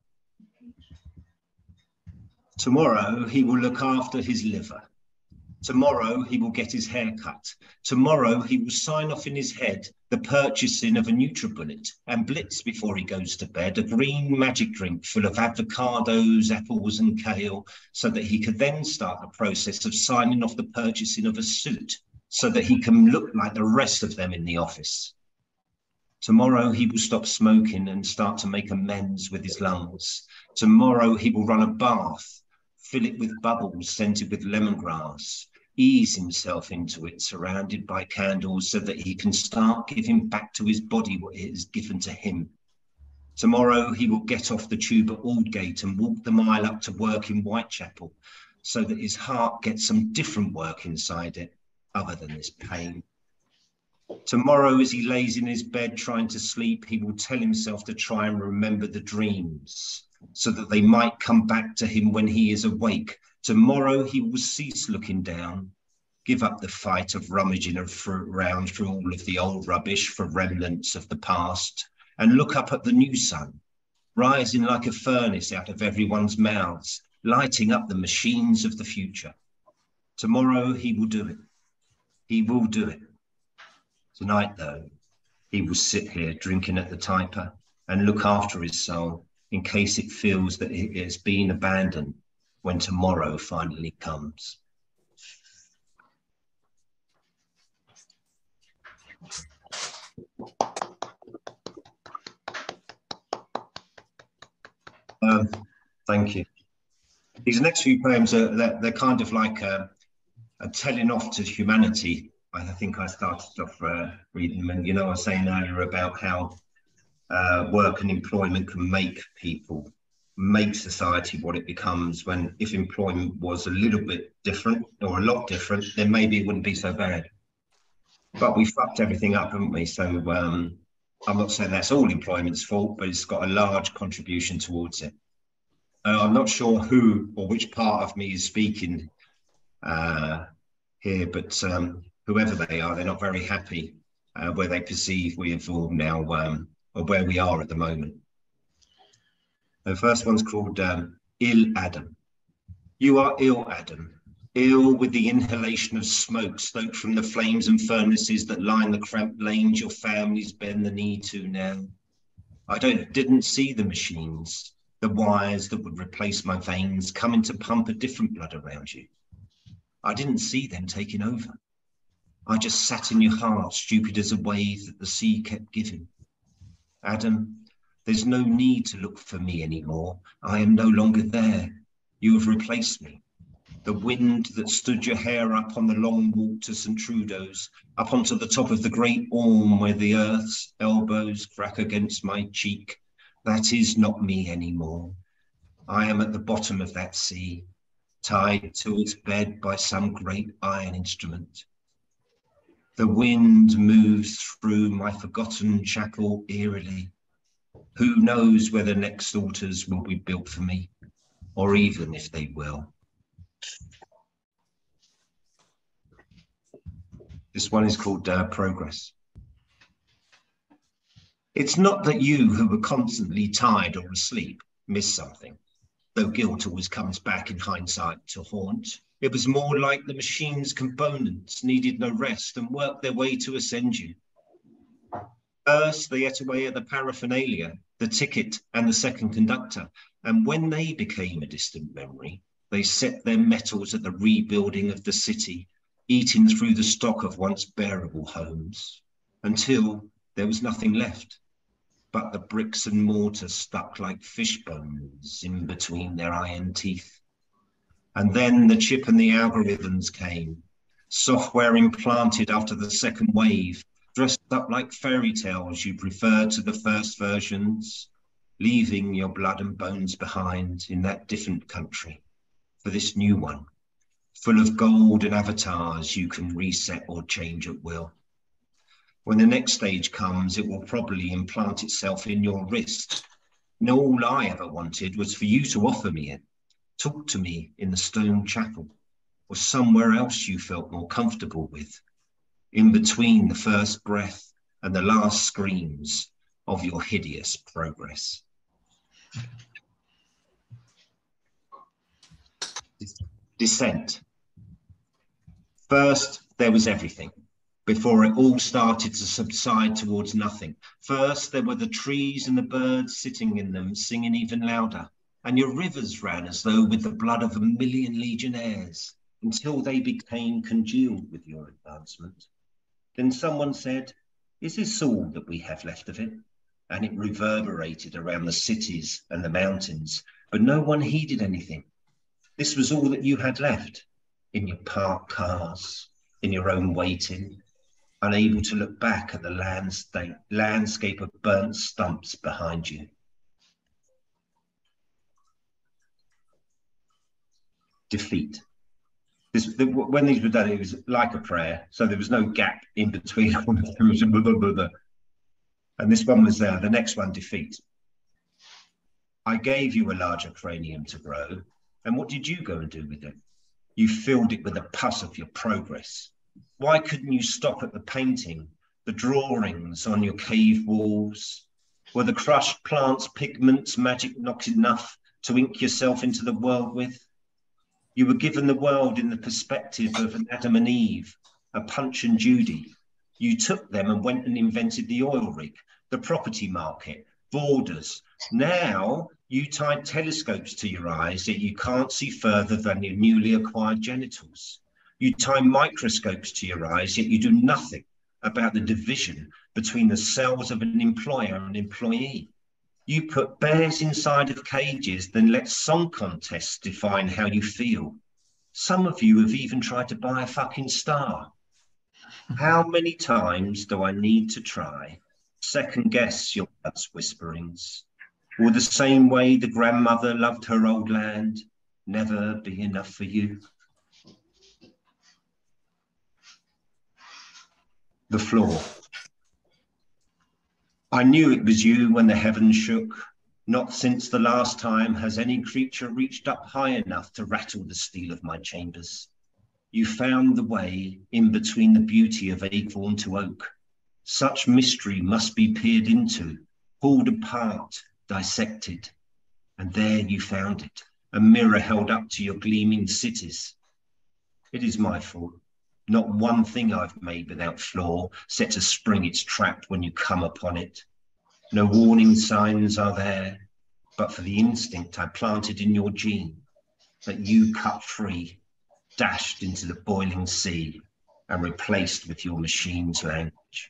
Tomorrow he will look after his liver. Tomorrow he will get his hair cut. Tomorrow he will sign off in his head the purchasing of a NutriBullet and blitz before he goes to bed a green magic drink full of avocados, apples and kale, so that he could then start the process of signing off the purchasing of a suit so that he can look like the rest of them in the office. Tomorrow he will stop smoking and start to make amends with his lungs. Tomorrow he will run a bath, fill it with bubbles scented with lemongrass, ease himself into it surrounded by candles so that he can start giving back to his body what it has given to him. Tomorrow he will get off the tube at Aldgate and walk the mile up to work in Whitechapel so that his heart gets some different work inside it other than this pain. Tomorrow, as he lays in his bed trying to sleep, he will tell himself to try and remember the dreams so that they might come back to him when he is awake, Tomorrow he will cease looking down, give up the fight of rummaging around through all of the old rubbish for remnants of the past, and look up at the new sun, rising like a furnace out of everyone's mouths, lighting up the machines of the future. Tomorrow he will do it. He will do it. Tonight, though, he will sit here drinking at the typer and look after his soul in case it feels that it has been abandoned when tomorrow finally comes. Um, thank you. These next few poems are they're, they're kind of like a, a telling off to humanity. I think I started off uh, reading them, and you know, I was saying earlier about how uh, work and employment can make people, make society what it becomes. When if employment was a little bit different or a lot different, then maybe it wouldn't be so bad. But we fucked everything up, haven't we? So um, I'm not saying that's all employment's fault, but it's got a large contribution towards it. Uh, I'm not sure who or which part of me is speaking uh, here, but um, whoever they are, they're not very happy uh, where they perceive we have all now, um, or where we are at the moment. The first one's called um, Ill Adam. You are ill, Adam, ill with the inhalation of smoke stoked from the flames and furnaces that line the cramped lanes your families bend the knee to now. I don't, didn't see the machines, the wires that would replace my veins coming to pump a different blood around you. I didn't see them taking over. I just sat in your heart, stupid as a wave that the sea kept giving. Adam, there's no need to look for me anymore. I am no longer there. You have replaced me. The wind that stood your hair up on the long walk to Saint Trudeau's, up onto the top of the great Orme where the earth's elbows crack against my cheek, that is not me anymore. I am at the bottom of that sea, tied to its bed by some great iron instrument. The wind moves through my forgotten chapel eerily. Who knows whether next altars will be built for me, or even if they will. This one is called uh, Progress. It's not that you who were constantly tired or asleep miss something, though guilt always comes back in hindsight to haunt. It was more like the machine's components needed no rest and worked their way to ascend you. First, they ate away at the paraphernalia, the ticket and the second conductor, and when they became a distant memory, they set their metals at the rebuilding of the city, eating through the stock of once bearable homes, until there was nothing left but the bricks and mortar stuck like fish bones in between their iron teeth. And then the chip and the algorithms came, software implanted after the second wave, dressed up like fairy tales you preferred to the first versions, leaving your blood and bones behind in that different country for this new one, full of gold and avatars you can reset or change at will. When the next stage comes, it will probably implant itself in your wrist. And all I ever wanted was for you to offer me it, talk to me in the stone chapel, or somewhere else you felt more comfortable with, in between the first breath and the last screams of your hideous progress. Descent. First, there was everything, before it all started to subside towards nothing. First, there were the trees and the birds sitting in them, singing even louder, and your rivers ran as though with the blood of a million legionnaires, until they became congealed with your advancement. Then someone said, "Is this all that we have left of it?" And it reverberated around the cities and the mountains, but no one heeded anything. This was all that you had left, in your parked cars, in your own waiting, unable to look back at the landscape, landscape of burnt stumps behind you. Defeat. This, the, when these were done, it was like a prayer, so there was no gap in between. And this one was uh, the next one, defeat. I gave you a larger cranium to grow, And what did you go and do with it? You filled it with the pus of your progress. Why couldn't you stop at the painting, the drawings on your cave walls? Were the crushed plants' pigments magic not enough to ink yourself into the world with? You were given the world in the perspective of an Adam and Eve, a Punch and Judy. You took them and went and invented the oil rig, the property market, borders. Now you tied telescopes to your eyes, yet you can't see further than your newly acquired genitals. You tie microscopes to your eyes, yet you do nothing about the division between the cells of an employer and employee. You put bears inside of cages, then let song contests define how you feel. Some of you have even tried to buy a fucking star. How many times do I need to try? Second guess your gut's whisperings. Will the same way the grandmother loved her old land never be enough for you? The floor. I knew it was you when the heavens shook. Not since the last time has any creature reached up high enough to rattle the steel of my chambers. You found the way in between the beauty of acorn to oak. Such mystery must be peered into, pulled apart, dissected. And there you found it, a mirror held up to your gleaming cities. It is my fault. Not one thing I've made without flaw, set to spring its trap when you come upon it. No warning signs are there, but for the instinct I planted in your gene, that you cut free, dashed into the boiling sea, and replaced with your machine's language.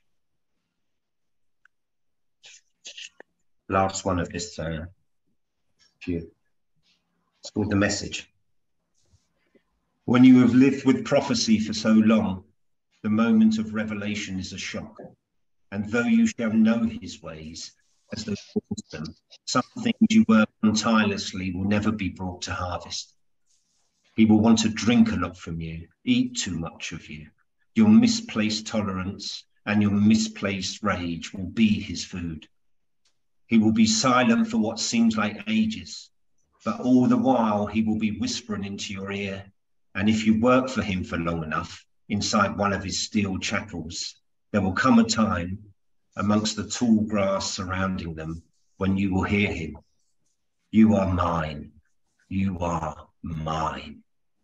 Last one of this uh, few. It's called The Message. When you have lived with prophecy for so long, the moment of revelation is a shock. And though you shall know his ways, as they call them, some things you work on tirelessly will never be brought to harvest. He will want to drink a lot from you, eat too much of you. Your misplaced tolerance and your misplaced rage will be his food. He will be silent for what seems like ages, but all the while he will be whispering into your ear. And if you work for him for long enough, inside one of his steel chapels, there will come a time amongst the tall grass surrounding them when you will hear him. You are mine. You are mine.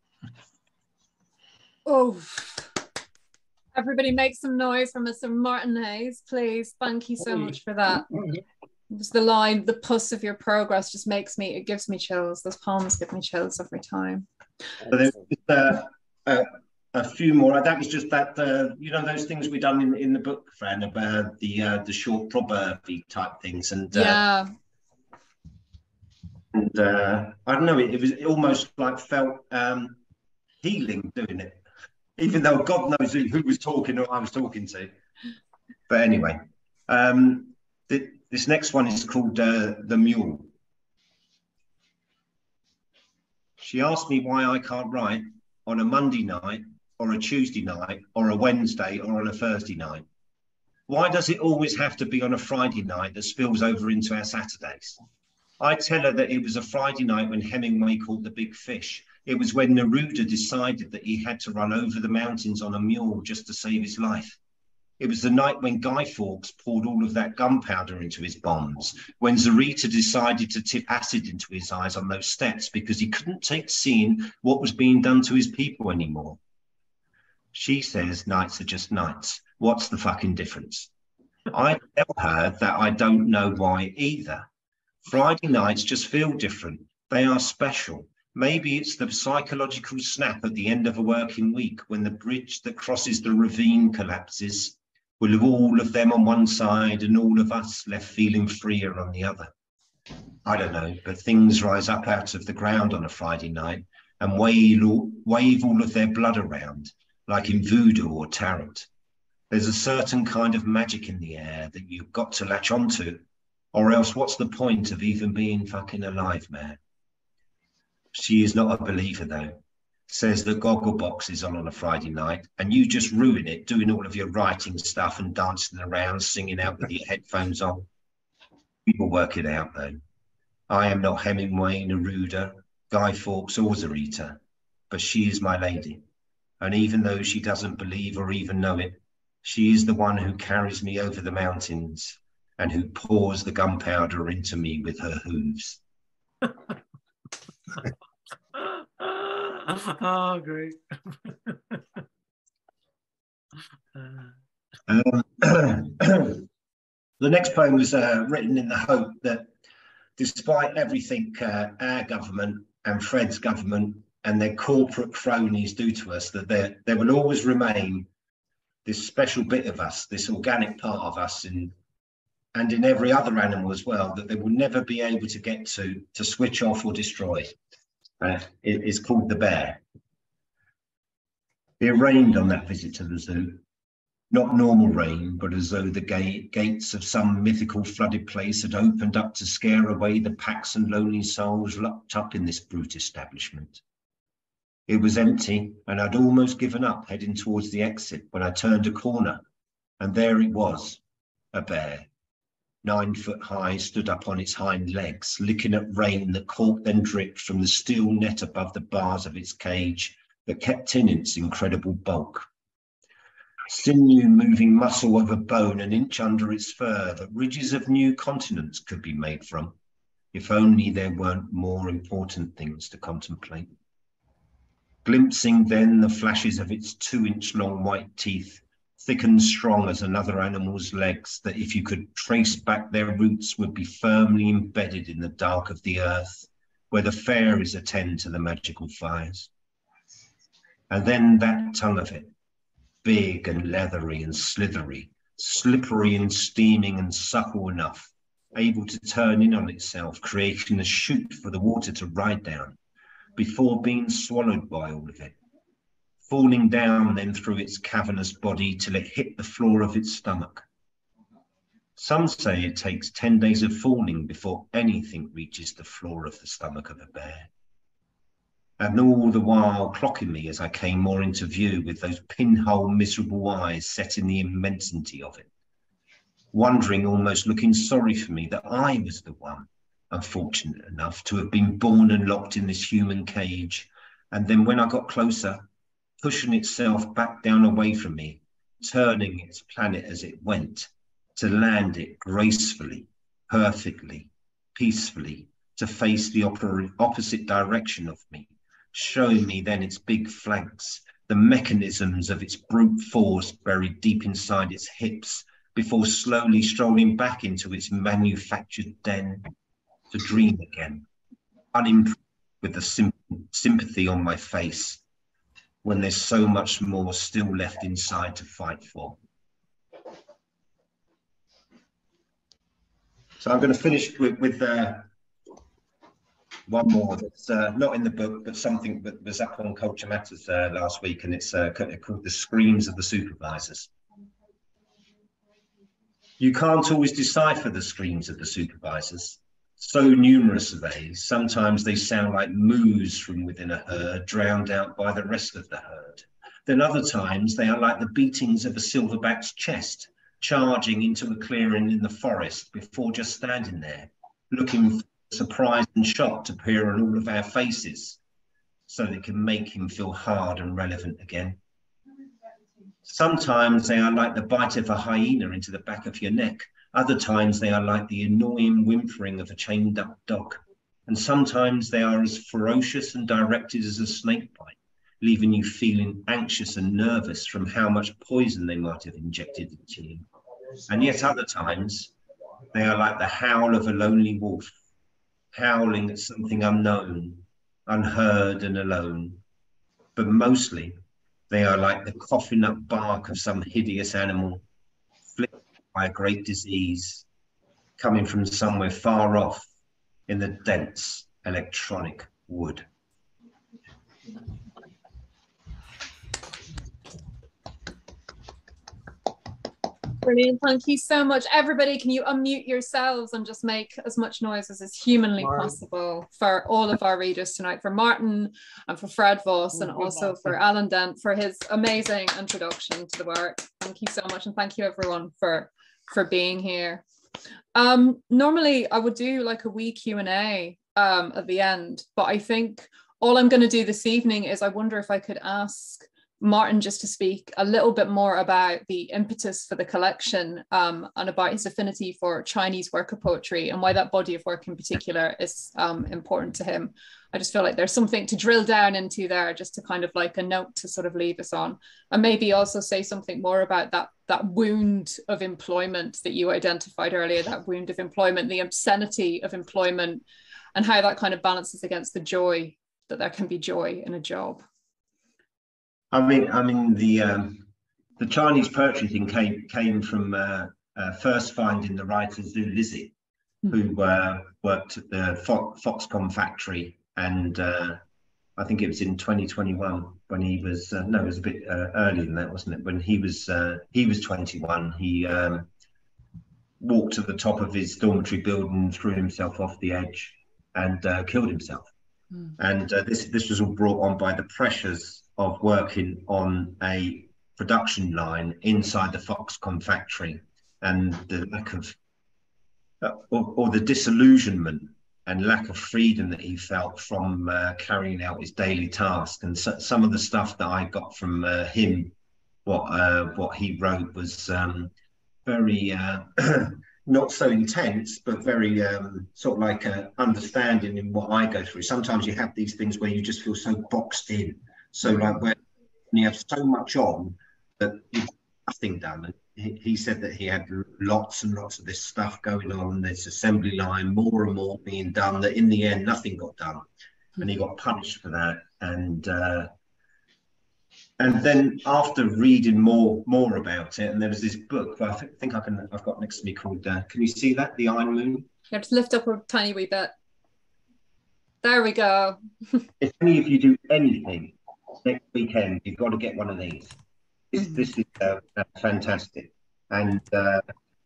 Oh, everybody make some noise for Mister Martin Hayes, please. Thank you so much for that. Just the line, the pus of your progress just makes me, it gives me chills. Those poems give me chills every time. So there's just, uh, uh, a few more. That was just that, uh, you know, those things we done in, in the book, Fran, about the uh, the short proverby type things. And uh, yeah. And uh, I don't know, it, it was it almost like felt um, healing doing it, even though God knows who, who was talking or I was talking to. But anyway, um, the, this next one is called uh, The Mule. She asked me why I can't write on a Monday night or a Tuesday night or a Wednesday or on a Thursday night. Why does it always have to be on a Friday night that spills over into our Saturdays? I tell her that it was a Friday night when Hemingway caught the big fish. It was when Neruda decided that he had to run over the mountains on a mule just to save his life. It was the night when Guy Fawkes poured all of that gunpowder into his bombs, when Zarita decided to tip acid into his eyes on those steps because he couldn't take seeing what was being done to his people anymore. She says nights are just nights. What's the fucking difference? I tell her that I don't know why either. Friday nights just feel different. They are special. Maybe it's the psychological snap at the end of a working week when the bridge that crosses the ravine collapses. We'll have all of them on one side and all of us left feeling freer on the other. I don't know, but things rise up out of the ground on a Friday night and wave all, wave all of their blood around, like in voodoo or tarot. There's a certain kind of magic in the air that you've got to latch onto, or else what's the point of even being fucking alive, man? She is not a believer, though. Says that Gogglebox is on on a Friday night and you just ruin it doing all of your writing stuff and dancing around, singing out with your headphones on. We will work it out, though. I am not Hemingway, Neruda, Guy Fawkes' Orzor Eater, but she is my lady. And even though she doesn't believe or even know it, she is the one who carries me over the mountains and who pours the gunpowder into me with her hooves. Oh, great. um, the next poem was uh, written in the hope that despite everything uh, our government and Fred's government and their corporate cronies do to us, that there, there will always remain this special bit of us, this organic part of us, in, and in every other animal as well, that they will never be able to get to, to switch off or destroy. Uh, it is called the bear. It rained on that visit to the zoo. Not normal rain, but as though the gate, gates of some mythical flooded place had opened up to scare away the packs and lonely souls locked up in this brute establishment. It was empty, and I'd almost given up heading towards the exit when I turned a corner, and there it was, a bear. Nine foot high, stood up on its hind legs, licking at rain that caught then dripped from the steel net above the bars of its cage that kept in its incredible bulk. Sinew moving muscle over bone an inch under its fur that ridges of new continents could be made from, if only there weren't more important things to contemplate. Glimpsing then the flashes of its two-inch long white teeth, thick and strong as another animal's legs, that if you could trace back their roots would be firmly embedded in the dark of the earth, where the fairies attend to the magical fires. And then that tongue of it, big and leathery and slithery, slippery and steaming and supple enough, able to turn in on itself, creating a chute for the water to ride down, before being swallowed by all of it, falling down then through its cavernous body till it hit the floor of its stomach. Some say it takes ten days of falling before anything reaches the floor of the stomach of a bear. And all the while clocking me as I came more into view with those pinhole miserable eyes set in the immensity of it, wondering, almost looking sorry for me that I was the one unfortunate enough to have been born and locked in this human cage. And then when I got closer, pushing itself back down away from me, turning its planet as it went, to land it gracefully, perfectly, peacefully, to face the opposite direction of me, showing me then its big flanks, the mechanisms of its brute force buried deep inside its hips, before slowly strolling back into its manufactured den to dream again, unimpressed with the sim sympathy on my face, when there's so much more still left inside to fight for. So I'm going to finish with, with uh, one more that's uh, not in the book, but something that was up on Culture Matters uh, last week, and it's uh, called The Screams of the Supervisors. You can't always decipher the screams of the supervisors. So numerous are they, sometimes they sound like moos from within a herd, drowned out by the rest of the herd. Then other times they are like the beatings of a silverback's chest, charging into a clearing in the forest before just standing there, looking surprised and shocked to appear on all of our faces, so they can make him feel hard and relevant again. Sometimes they are like the bite of a hyena into the back of your neck. Other times they are like the annoying whimpering of a chained up dog. And sometimes they are as ferocious and directed as a snake bite, leaving you feeling anxious and nervous from how much poison they might have injected into you. And yet other times they are like the howl of a lonely wolf, howling at something unknown, unheard and alone. But mostly they are like the coughing up bark of some hideous animal, flicked by a great disease, coming from somewhere far off in the dense electronic wood. Brilliant, thank you so much. Everybody, can you unmute yourselves and just make as much noise as is humanly Martin. possible for all of our readers tonight, for Martin and for Fred Voss, and also for Alan Dent for his amazing introduction to the work. Thank you so much, and thank you everyone for, for being here. Um, normally I would do like a wee Q and A um, at the end. But I think all I'm going to do this evening is I wonder if I could ask Martin just to speak a little bit more about the impetus for the collection, um, and about his affinity for Chinese work of poetry and why that body of work in particular is um, important to him. I just feel like there's something to drill down into there, just to kind of like a note to sort of leave us on, and maybe also say something more about that that wound of employment that you identified earlier, that wound of employment, the obscenity of employment, and how that kind of balances against the joy that there can be joy in a job. I mean, I mean the um, the Chinese poetry thing came came from uh, uh, first finding the writer Zhu Lizhi, mm. who uh, worked at the Fo Foxconn factory, and uh, I think it was in twenty twenty-one when he was uh, no, it was a bit uh, earlier than that, wasn't it? When he was uh, he was twenty-one, he um, walked to the top of his dormitory building and threw himself off the edge and uh, killed himself. Mm. And uh, this this was all brought on by the pressures of working on a production line inside the Foxconn factory, and the lack of, uh, or, or the disillusionment and lack of freedom that he felt from uh, carrying out his daily task. And so, some of the stuff that I got from uh, him, what uh, what he wrote was um, very uh, not so intense, but very um, sort of like uh, understanding in what I go through. Sometimes you have these things where you just feel so boxed in. So like when you have so much on that you've nothing done. And he, he said that he had lots and lots of this stuff going on, this assembly line, more and more being done, that in the end nothing got done. And he got punished for that. And uh, and then after reading more more about it, and there was this book I th think I can I've got next to me called uh, can you see that, The Iron Moon? Yeah, just lift up a tiny wee bit. There we go. If any of you do anything next weekend, you've got to get one of these. This, this is uh, fantastic, and uh,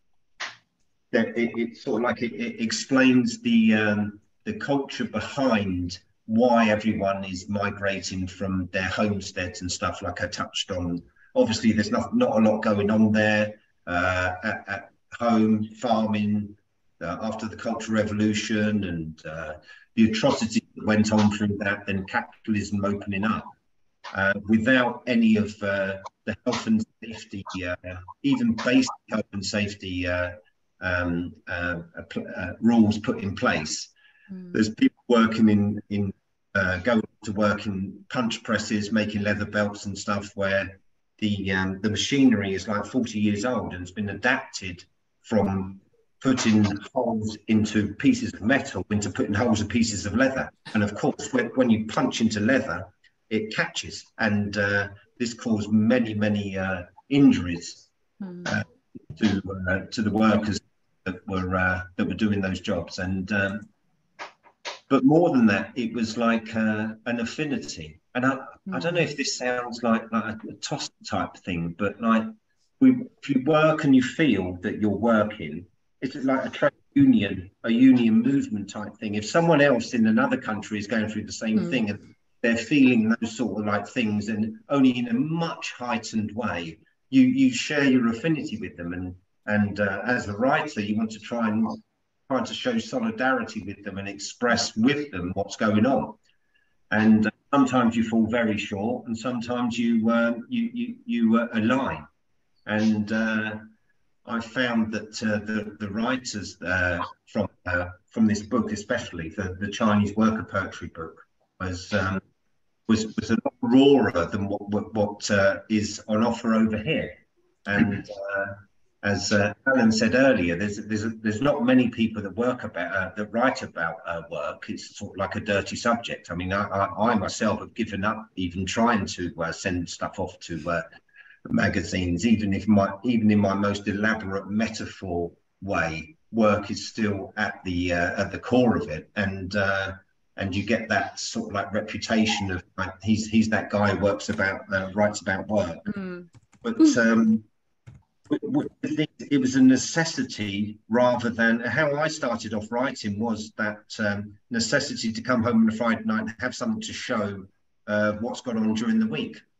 it, it sort of like it, it explains the um, the culture behind why everyone is migrating from their homesteads and stuff, like I touched on. Obviously, there's not not a lot going on there uh, at, at home, farming uh, after the Cultural Revolution, and uh, the atrocities that went on through that, then capitalism opening up. Uh, without any of uh, the health and safety, uh, even basic health and safety uh, um, uh, uh, rules put in place. Mm. There's people working in, in uh, going to work in punch presses, making leather belts and stuff, where the, um, the machinery is like forty years old and it's been adapted from putting holes into pieces of metal into putting holes in pieces of leather. And of course, when, when you punch into leather, it catches, and uh, this caused many, many uh, injuries mm. uh, to uh, to the workers that were uh, that were doing those jobs. And um, but more than that, it was like uh, an affinity. And I, mm. I don't know if this sounds like, like a toss type thing, but like we, if you work and you feel that you're working, it's like a trade union, a union movement type thing. If someone else in another country is going through the same mm. thing, and they're feeling those sort of like things, and only in a much heightened way, you you share your affinity with them, and and uh, as a writer, you want to try and try to show solidarity with them and express with them what's going on. And uh, sometimes you fall very short, and sometimes you uh, you you you uh, align. And uh, I found that uh, the the writers uh, from uh, from this book, especially the the Chinese worker poetry book, was. Um, was was a lot rawer than what what, what uh, is on offer over here. And uh, as uh, Alan said earlier, there's there's there's not many people that work about uh, that write about uh, work. It's sort of like a dirty subject. I mean, I, I, I myself have given up even trying to uh, send stuff off to uh, magazines, even if my even in my most elaborate metaphor way, work is still at the uh, at the core of it. And uh, and you get that sort of like reputation of like, he's he's that guy who works about uh, writes about work. Mm. But um, it was a necessity rather than how I started off writing, was that um, necessity to come home on a Friday night and have something to show uh, what's gone on during the week.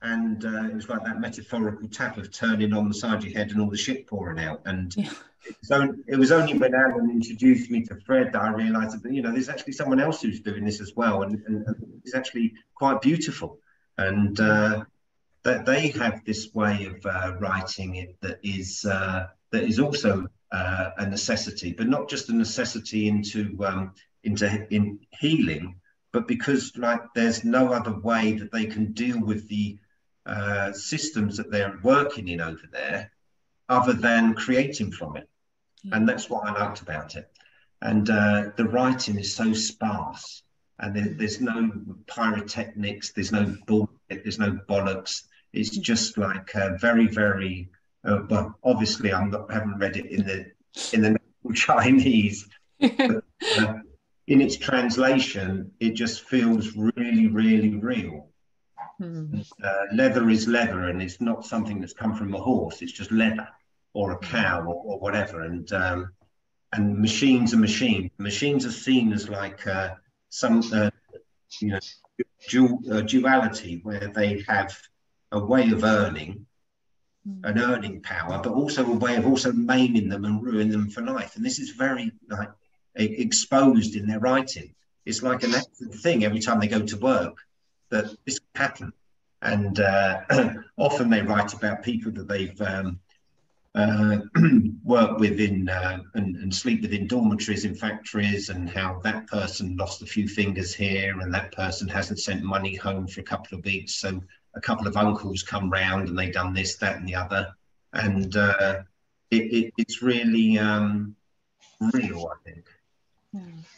and uh, it was like that metaphorical tap of turning on the side of your head and all the shit pouring out. And Yeah. it, was only, it was only when Alan introduced me to Fred that I realised that, you know, there's actually someone else who's doing this as well, and, and, and it's actually quite beautiful. And uh, that they have this way of uh, writing it that is uh, that is also uh, a necessity, but not just a necessity into um, into in healing, but because like there's no other way that they can deal with the uh, systems that they're working in over there, other than creating from it. Yeah. And that's what I liked about it. And uh, the writing is so sparse, and there, there's no pyrotechnics, there's no bullshit, there's no bollocks. It's just like uh, very, very uh, well. Obviously, I'm not haven't read it in the in the Chinese. But, uh, in its translation, it just feels really, really real. Mm. Uh, leather is leather, and it's not something that's come from a horse. It's just leather, or a cow, or, or whatever. And um, and machines are machines. Machines are seen as like uh, some, uh, you know, dual, uh, duality, where they have a way of earning, an earning power, but also a way of also maiming them and ruining them for life. And this is very like exposed in their writing. It's like an active thing every time they go to work that this can happen. And uh, often they write about people that they've um, uh, worked with in uh, and, and sleep within dormitories in factories, and how that person lost a few fingers here, and that person hasn't sent money home for a couple of weeks, so a couple of uncles come round and they've done this, that and the other. And uh, it, it, it's really um, real, I think. Yeah.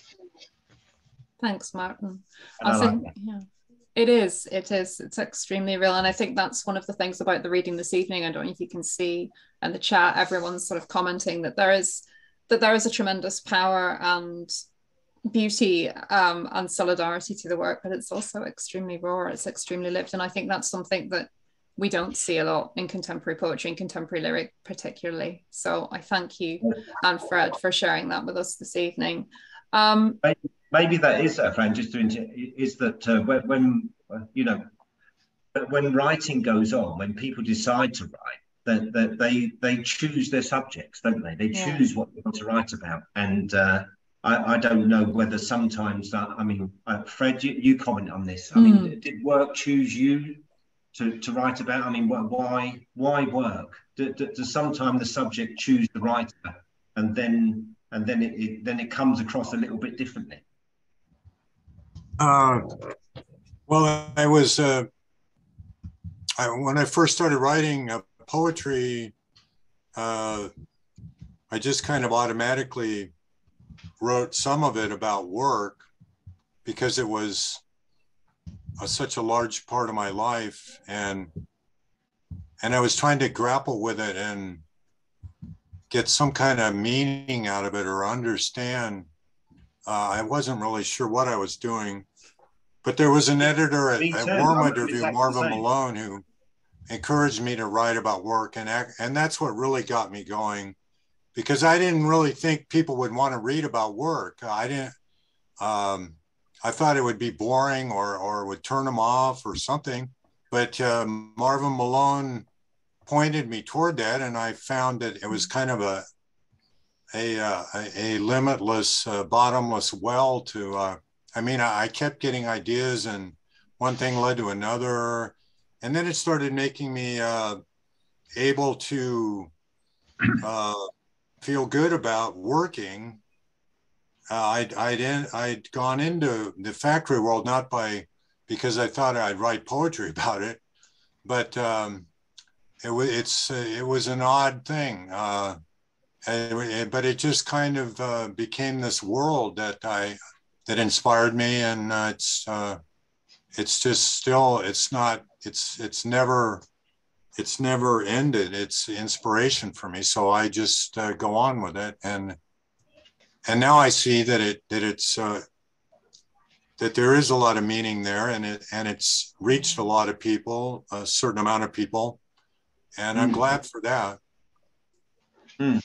Thanks, Martin. And I, I think, like yeah, it is. It is. It's extremely real, and I think that's one of the things about the reading this evening. I don't know if you can see in the chat, everyone's sort of commenting that there is that there is a tremendous power and beauty um, and solidarity to the work, but it's also extremely raw. It's extremely lived, and I think that's something that we don't see a lot in contemporary poetry and contemporary lyric, particularly. So I thank you and Fred for sharing that with us this evening. Um, maybe, maybe that is, uh, Fran, just to is that uh, when, when uh, you know, when writing goes on, when people decide to write, that, that they they choose their subjects, don't they? They yeah. choose what they want to write about, and uh, I, I don't know whether sometimes, uh, I mean, uh, Fred, you, you comment on this. I mm. mean, did work choose you to, to write about? I mean, why why work? Do, do, does sometimes the subject choose the writer, and then and then it, it then it comes across a little bit differently? Uh, well, I was uh, I, when I first started writing uh, poetry, uh, I just kind of automatically wrote some of it about work because it was a, such a large part of my life, and and I was trying to grapple with it and get some kind of meaning out of it or understand. Uh, I wasn't really sure what I was doing, but there was an editor at, at Wormwood Review, Marvin Malone, who encouraged me to write about work, and and that's what really got me going, because I didn't really think people would want to read about work. I didn't. Um, I thought it would be boring or or would turn them off or something. But uh, Marvin Malone pointed me toward that, and I found that it was kind of a a uh, a, a limitless, uh, bottomless well to. Uh, I mean, I, I kept getting ideas, and one thing led to another, and then it started making me uh, able to uh, feel good about working. Uh, I'd, I'd, in, I'd gone into the factory world, not by, because I thought I'd write poetry about it, but um, it, it's, it was an odd thing. Uh, it, but it just kind of uh, became this world that I, that inspired me. And uh, it's, uh, it's just still, it's not, it's, it's never, it's never ended. It's inspiration for me. So I just uh, go on with it. And And now I see that it that it's uh, that there is a lot of meaning there, and it and it's reached a lot of people, a certain amount of people, and I'm mm. glad for that. Mm.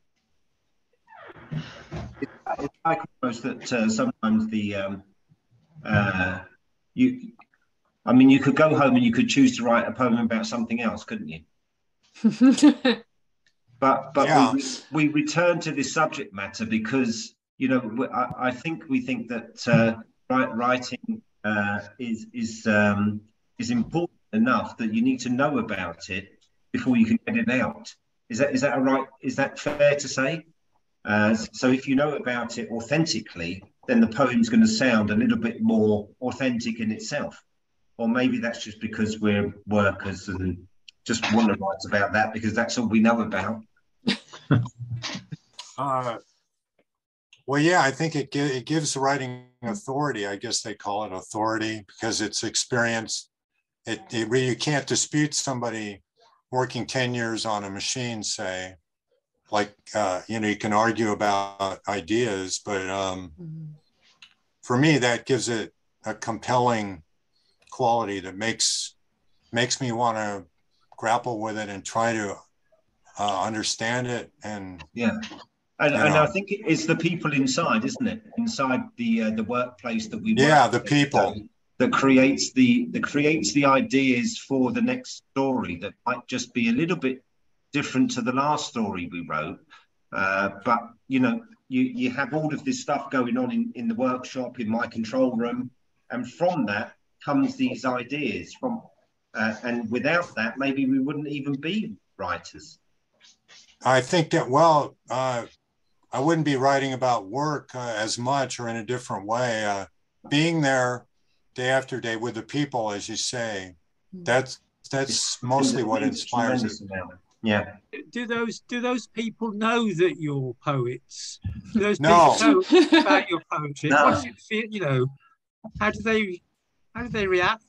It's like almost that uh, sometimes the um, uh, you I mean, you could go home and you could choose to write a poem about something else, couldn't you? but but Yeah. we, we return to this subject matter because, you know, I, I think we think that uh, writing uh, is is um, is important enough that you need to know about it before you can get it out. Is that is that a right? Is that fair to say? Uh, so if you know about it authentically, then the poem's going to sound a little bit more authentic in itself. Or maybe that's just because we're workers and just want to write about that because that's all we know about. uh, well, yeah, I think it, it gives writing authority. I guess they call it authority because it's experience. It, it really, you can't dispute somebody working ten years on a machine, say, like, uh, you know, you can argue about ideas, but um, mm-hmm. for me, that gives it a compelling quality that makes makes me want to grapple with it and try to uh, understand it. And yeah, and, and I think it's the people inside, isn't it? Inside the uh, the workplace that we yeah, work the people that, that creates the that creates the ideas for the next story that might just be a little bit different to the last story we wrote. Uh, but you know, you you have all of this stuff going on in in the workshop, in my control room, and from that comes these ideas from, uh, and without that, maybe we wouldn't even be writers. I think that, well, uh, I wouldn't be writing about work uh, as much or in a different way. Uh, being there day after day with the people, as you say, that's that's it's, mostly what inspires it. Yeah. Do those do those people know that you're poets? Do those no. people know about your poetry? No. What does it feel? You know, how do they how do they react?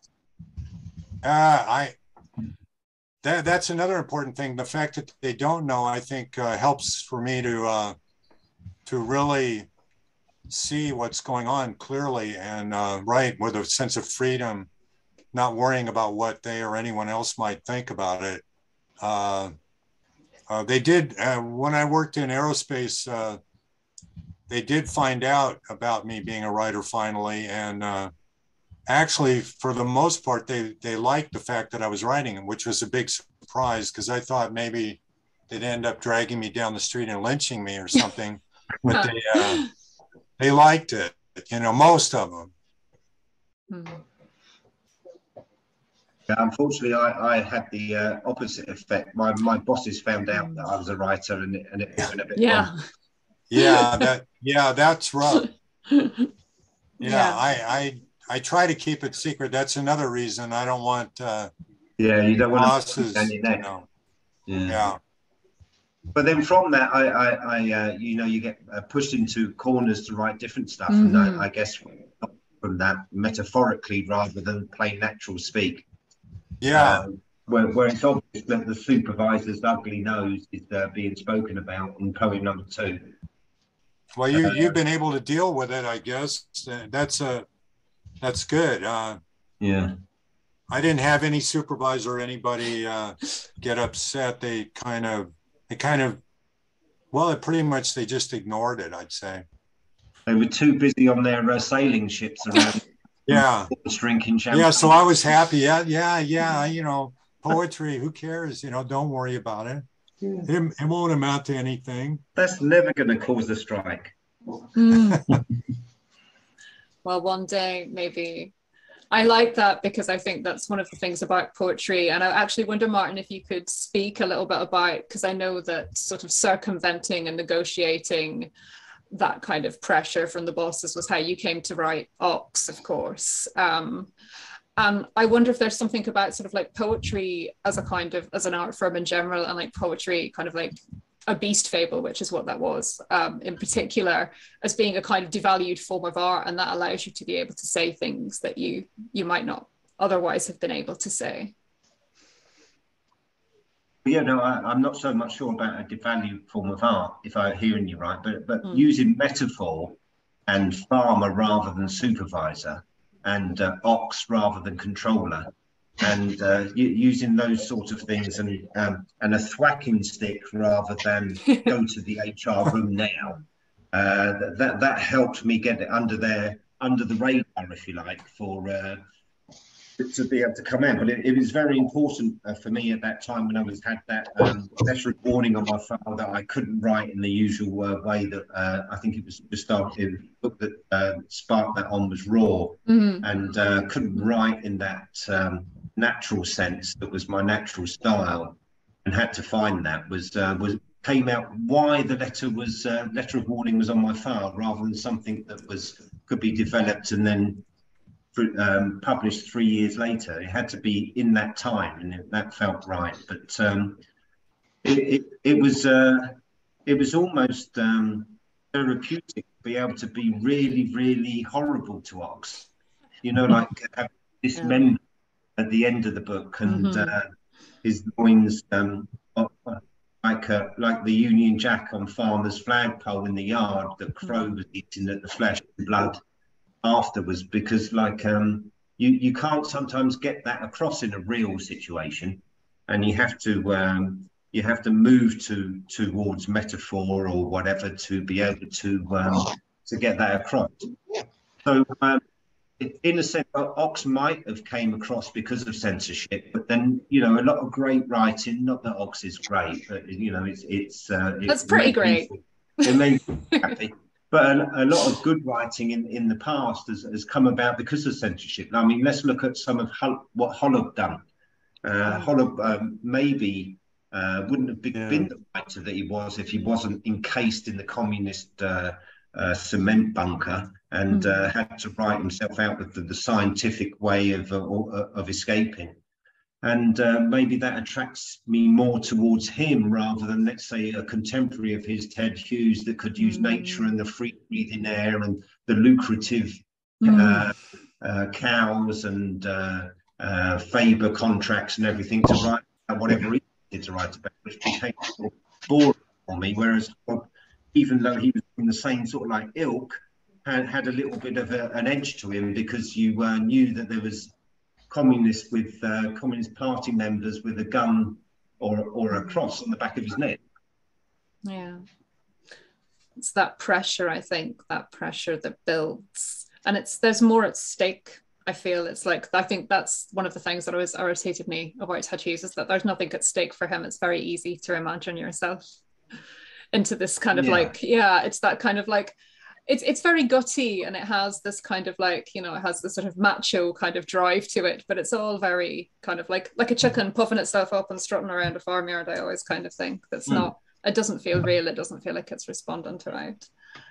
Uh, I that that's another important thing. The fact that they don't know, I think, uh, helps for me to uh, to really see what's going on clearly and uh, write with a sense of freedom, not worrying about what they or anyone else might think about it. Uh, uh, they did, uh, when I worked in aerospace, uh, they did find out about me being a writer finally. And uh, actually, for the most part, they, they liked the fact that I was writing, which was a big surprise because I thought maybe they'd end up dragging me down the street and lynching me or something. But they, uh, they liked it, you know, most of them. Mm-hmm. Unfortunately, I, I had the uh, opposite effect. My my bosses found out that I was a writer, and it, and it went a bit yeah, wrong. Yeah, that yeah, that's rough. Yeah, yeah, I I I try to keep it secret. That's another reason I don't want. Uh, yeah, you don't want bosses to your neck. to know. Yeah. yeah. But then from that, I I, I uh, you know, you get uh, pushed into corners to write different stuff, mm-hmm. and I, I guess from that metaphorically rather than plain natural speak. Yeah, um, where, where it's obvious that the supervisor's ugly nose is uh, being spoken about in poem number two. Well, you uh, you've been able to deal with it, I guess. That's a that's good. Uh, yeah, I didn't have any supervisor or anybody uh, get upset. They kind of they kind of well, it pretty much they just ignored it, I'd say. They were too busy on their uh, sailing ships around. Yeah, drinking champagne. Yeah, so I was happy. Yeah, yeah, yeah. You know, poetry. Who cares? You know, don't worry about it. Yeah. It, it won't amount to anything. That's never going to cause a strike. Mm. Well, one day maybe. I like that because I think that's one of the things about poetry. And I actually wonder, Martin, if you could speak a little bit about, because I know that sort of circumventing and negotiating that kind of pressure from the bosses was how you came to write Ox, of course. Um, and I wonder if there's something about sort of like poetry as a kind of, as an art form in general, and like poetry kind of like a beast fable, which is what that was, um, in particular, as being a kind of devalued form of art, and that allows you to be able to say things that you you might not otherwise have been able to say. Yeah, no, I, I'm not so much sure about a devalued form of art, if I'm hearing you right, but but mm. using metaphor and farmer rather than supervisor, and uh, ox rather than controller, and uh, using those sorts of things, and um, and a thwacking stick rather than go to the H R room now. Uh, that that helped me get it under there, under the radar, if you like, for uh, to be able to come out. But it, it was very important uh, for me at that time when I was had that um, letter of warning on my file that I couldn't write in the usual uh, way that uh, I think it was just started. The book that uh, sparked that on was Raw, mm-hmm. and uh, couldn't write in that um, natural sense that was my natural style, and had to find that was uh, was came out why the letter was uh, letter of warning was on my file rather than something that was could be developed and then Um, published three years later. It had to be in that time, and it, that felt right. But um, it, it, it was uh, it was almost um, therapeutic to be able to be really, really horrible to Ox. You know, like have dismembered at the end of the book, and mm-hmm. uh, his loins um, like uh, like the Union Jack on Farmer's flagpole in the yard that Crow was eating at the flesh and blood afterwards, because like um you you can't sometimes get that across in a real situation, and you have to um you have to move to towards metaphor or whatever to be able to um to get that across. So um in a sense, Ox might have came across because of censorship, but then you know a lot of great writing, not that Ox is great, but you know it's it's uh that's pretty great. Me, it made me happy. But a, a lot of good writing in, in the past has, has come about because of censorship. I mean, let's look at some of Hull, what Holub done. Uh, Holub um, maybe uh, wouldn't have been, yeah. been the writer that he was if he wasn't encased in the communist uh, uh, cement bunker and mm. uh, had to write himself out with the, the scientific way of, uh, of escaping. And uh, maybe that attracts me more towards him rather than, let's say, a contemporary of his, Ted Hughes, that could use mm. nature and the free breathing air and the lucrative mm. uh, uh, cows and uh, uh, Faber contracts and everything to write about whatever he did to write about, which became boring for me. Whereas, even though he was in the same sort of like ilk, had, had a little bit of a, an edge to him, because you uh, knew that there was communist with uh, Communist Party members with a gun or or a cross on the back of his neck. Yeah, it's that pressure. I think that pressure that builds, and it's there's more at stake. I feel it's like I think that's one of the things that always irritated me about Ted Hughes, is that there's nothing at stake for him. It's very easy to imagine yourself into this kind of yeah. like yeah, it's that kind of like. It's it's very gutty, and it has this kind of like, you know, it has this sort of macho kind of drive to it, but it's all very kind of like like a chicken puffing itself up and strutting around a farmyard. I always kind of think that's mm. not, it doesn't feel real. It doesn't feel like it's responding to it.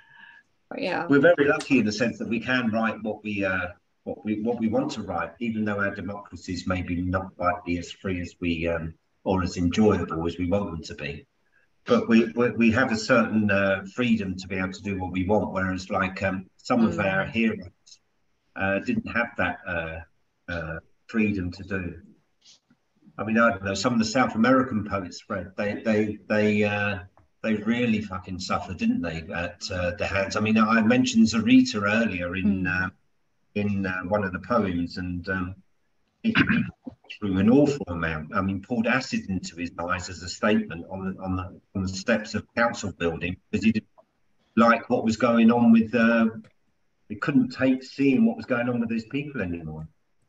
But yeah, we're very lucky in the sense that we can write what we uh what we what we want to write, even though our democracies maybe not quite be as free as we um or as enjoyable as we want them to be. But we, we we have a certain uh, freedom to be able to do what we want, whereas like um, some mm. of our heroes uh, didn't have that uh, uh, freedom to do. I mean, I don't know, some of the South American poets, Fred, they they they uh, they really fucking suffered, didn't they, at uh, the hands? I mean, I mentioned Zarita earlier in mm. uh, in uh, one of the poems, and um, he, he through an awful amount. I mean, poured acid into his eyes as a statement on the on the on the steps of council building, because he didn't like what was going on with. Uh, he couldn't take seeing what was going on with these people anymore.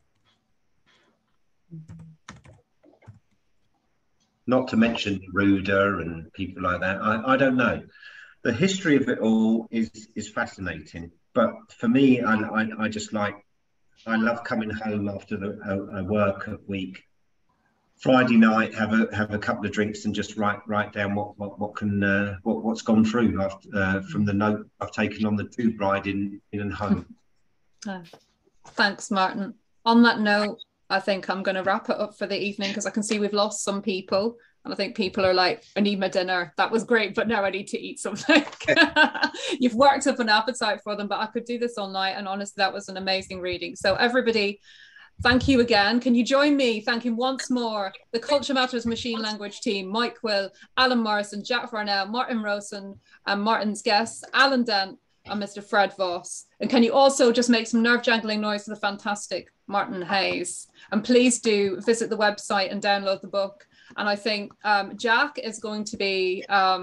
Not to mention Ruder and people like that. I, I don't know. The history of it all is is fascinating, but for me, I I, I just like. I love coming home after the, a, a work week, Friday night, have a have a couple of drinks and just write write down what what what can uh, what what's gone through after, uh, from the note I've taken on the tube ride in in and home. Oh, thanks, Martin. On that note, I think I'm going to wrap it up for the evening, because I can see we've lost some people. And I think people are like, I need my dinner. That was great, but now I need to eat something. You've worked up an appetite for them, but I could do this all night. And honestly, that was an amazing reading. So everybody, thank you again. Can you join me thanking once more the Culture Matters Machine Language team, Mike Quill, Alan Morrison, Jack Farnell, Martin Rowson, and Martin's guests, Alan Dent and Mister Fred Voss. And can you also just make some nerve-jangling noise for the fantastic Martin Hayes? And please do visit the website and download the book. And I think um, Jack is going to be um,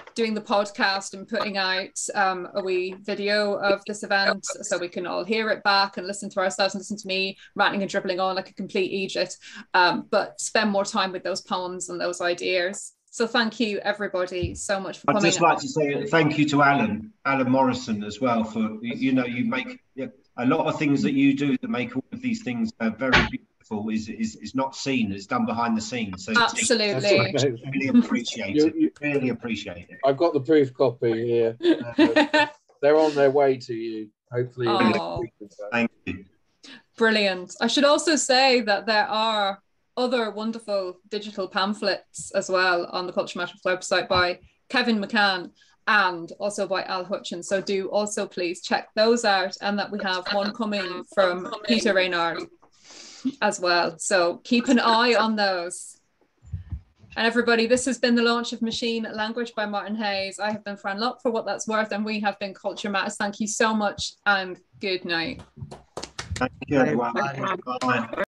doing the podcast and putting out um, a wee video of this event so we can all hear it back and listen to ourselves and listen to me ranting and dribbling on like a complete idiot, um, but spend more time with those poems and those ideas. So thank you, everybody, so much for coming. I'd just like to say thank you to Alan, Alan Morrison as well, for, you know, you make yeah, a lot of things that you do that make all of these things uh, very beautiful is, is is not seen, it's done behind the scenes. So absolutely. Really appreciate it, you, really appreciate it. I've got the proof copy here. Uh, they're on their way to you, hopefully. Oh, thank you. Brilliant. I should also say that there are other wonderful digital pamphlets as well on the Culture Matters website by Kevin McCann and also by Al Hutchins. So do also please check those out, and that we have one coming from Peter Reynard as well. So keep an eye on those. And everybody, this has been the launch of Machine Language by Martin Hayes. I have been Fran Luck for What That's Worth, and we have been Culture Matters. Thank you so much and good night. Thank you, everyone. Bye. Bye.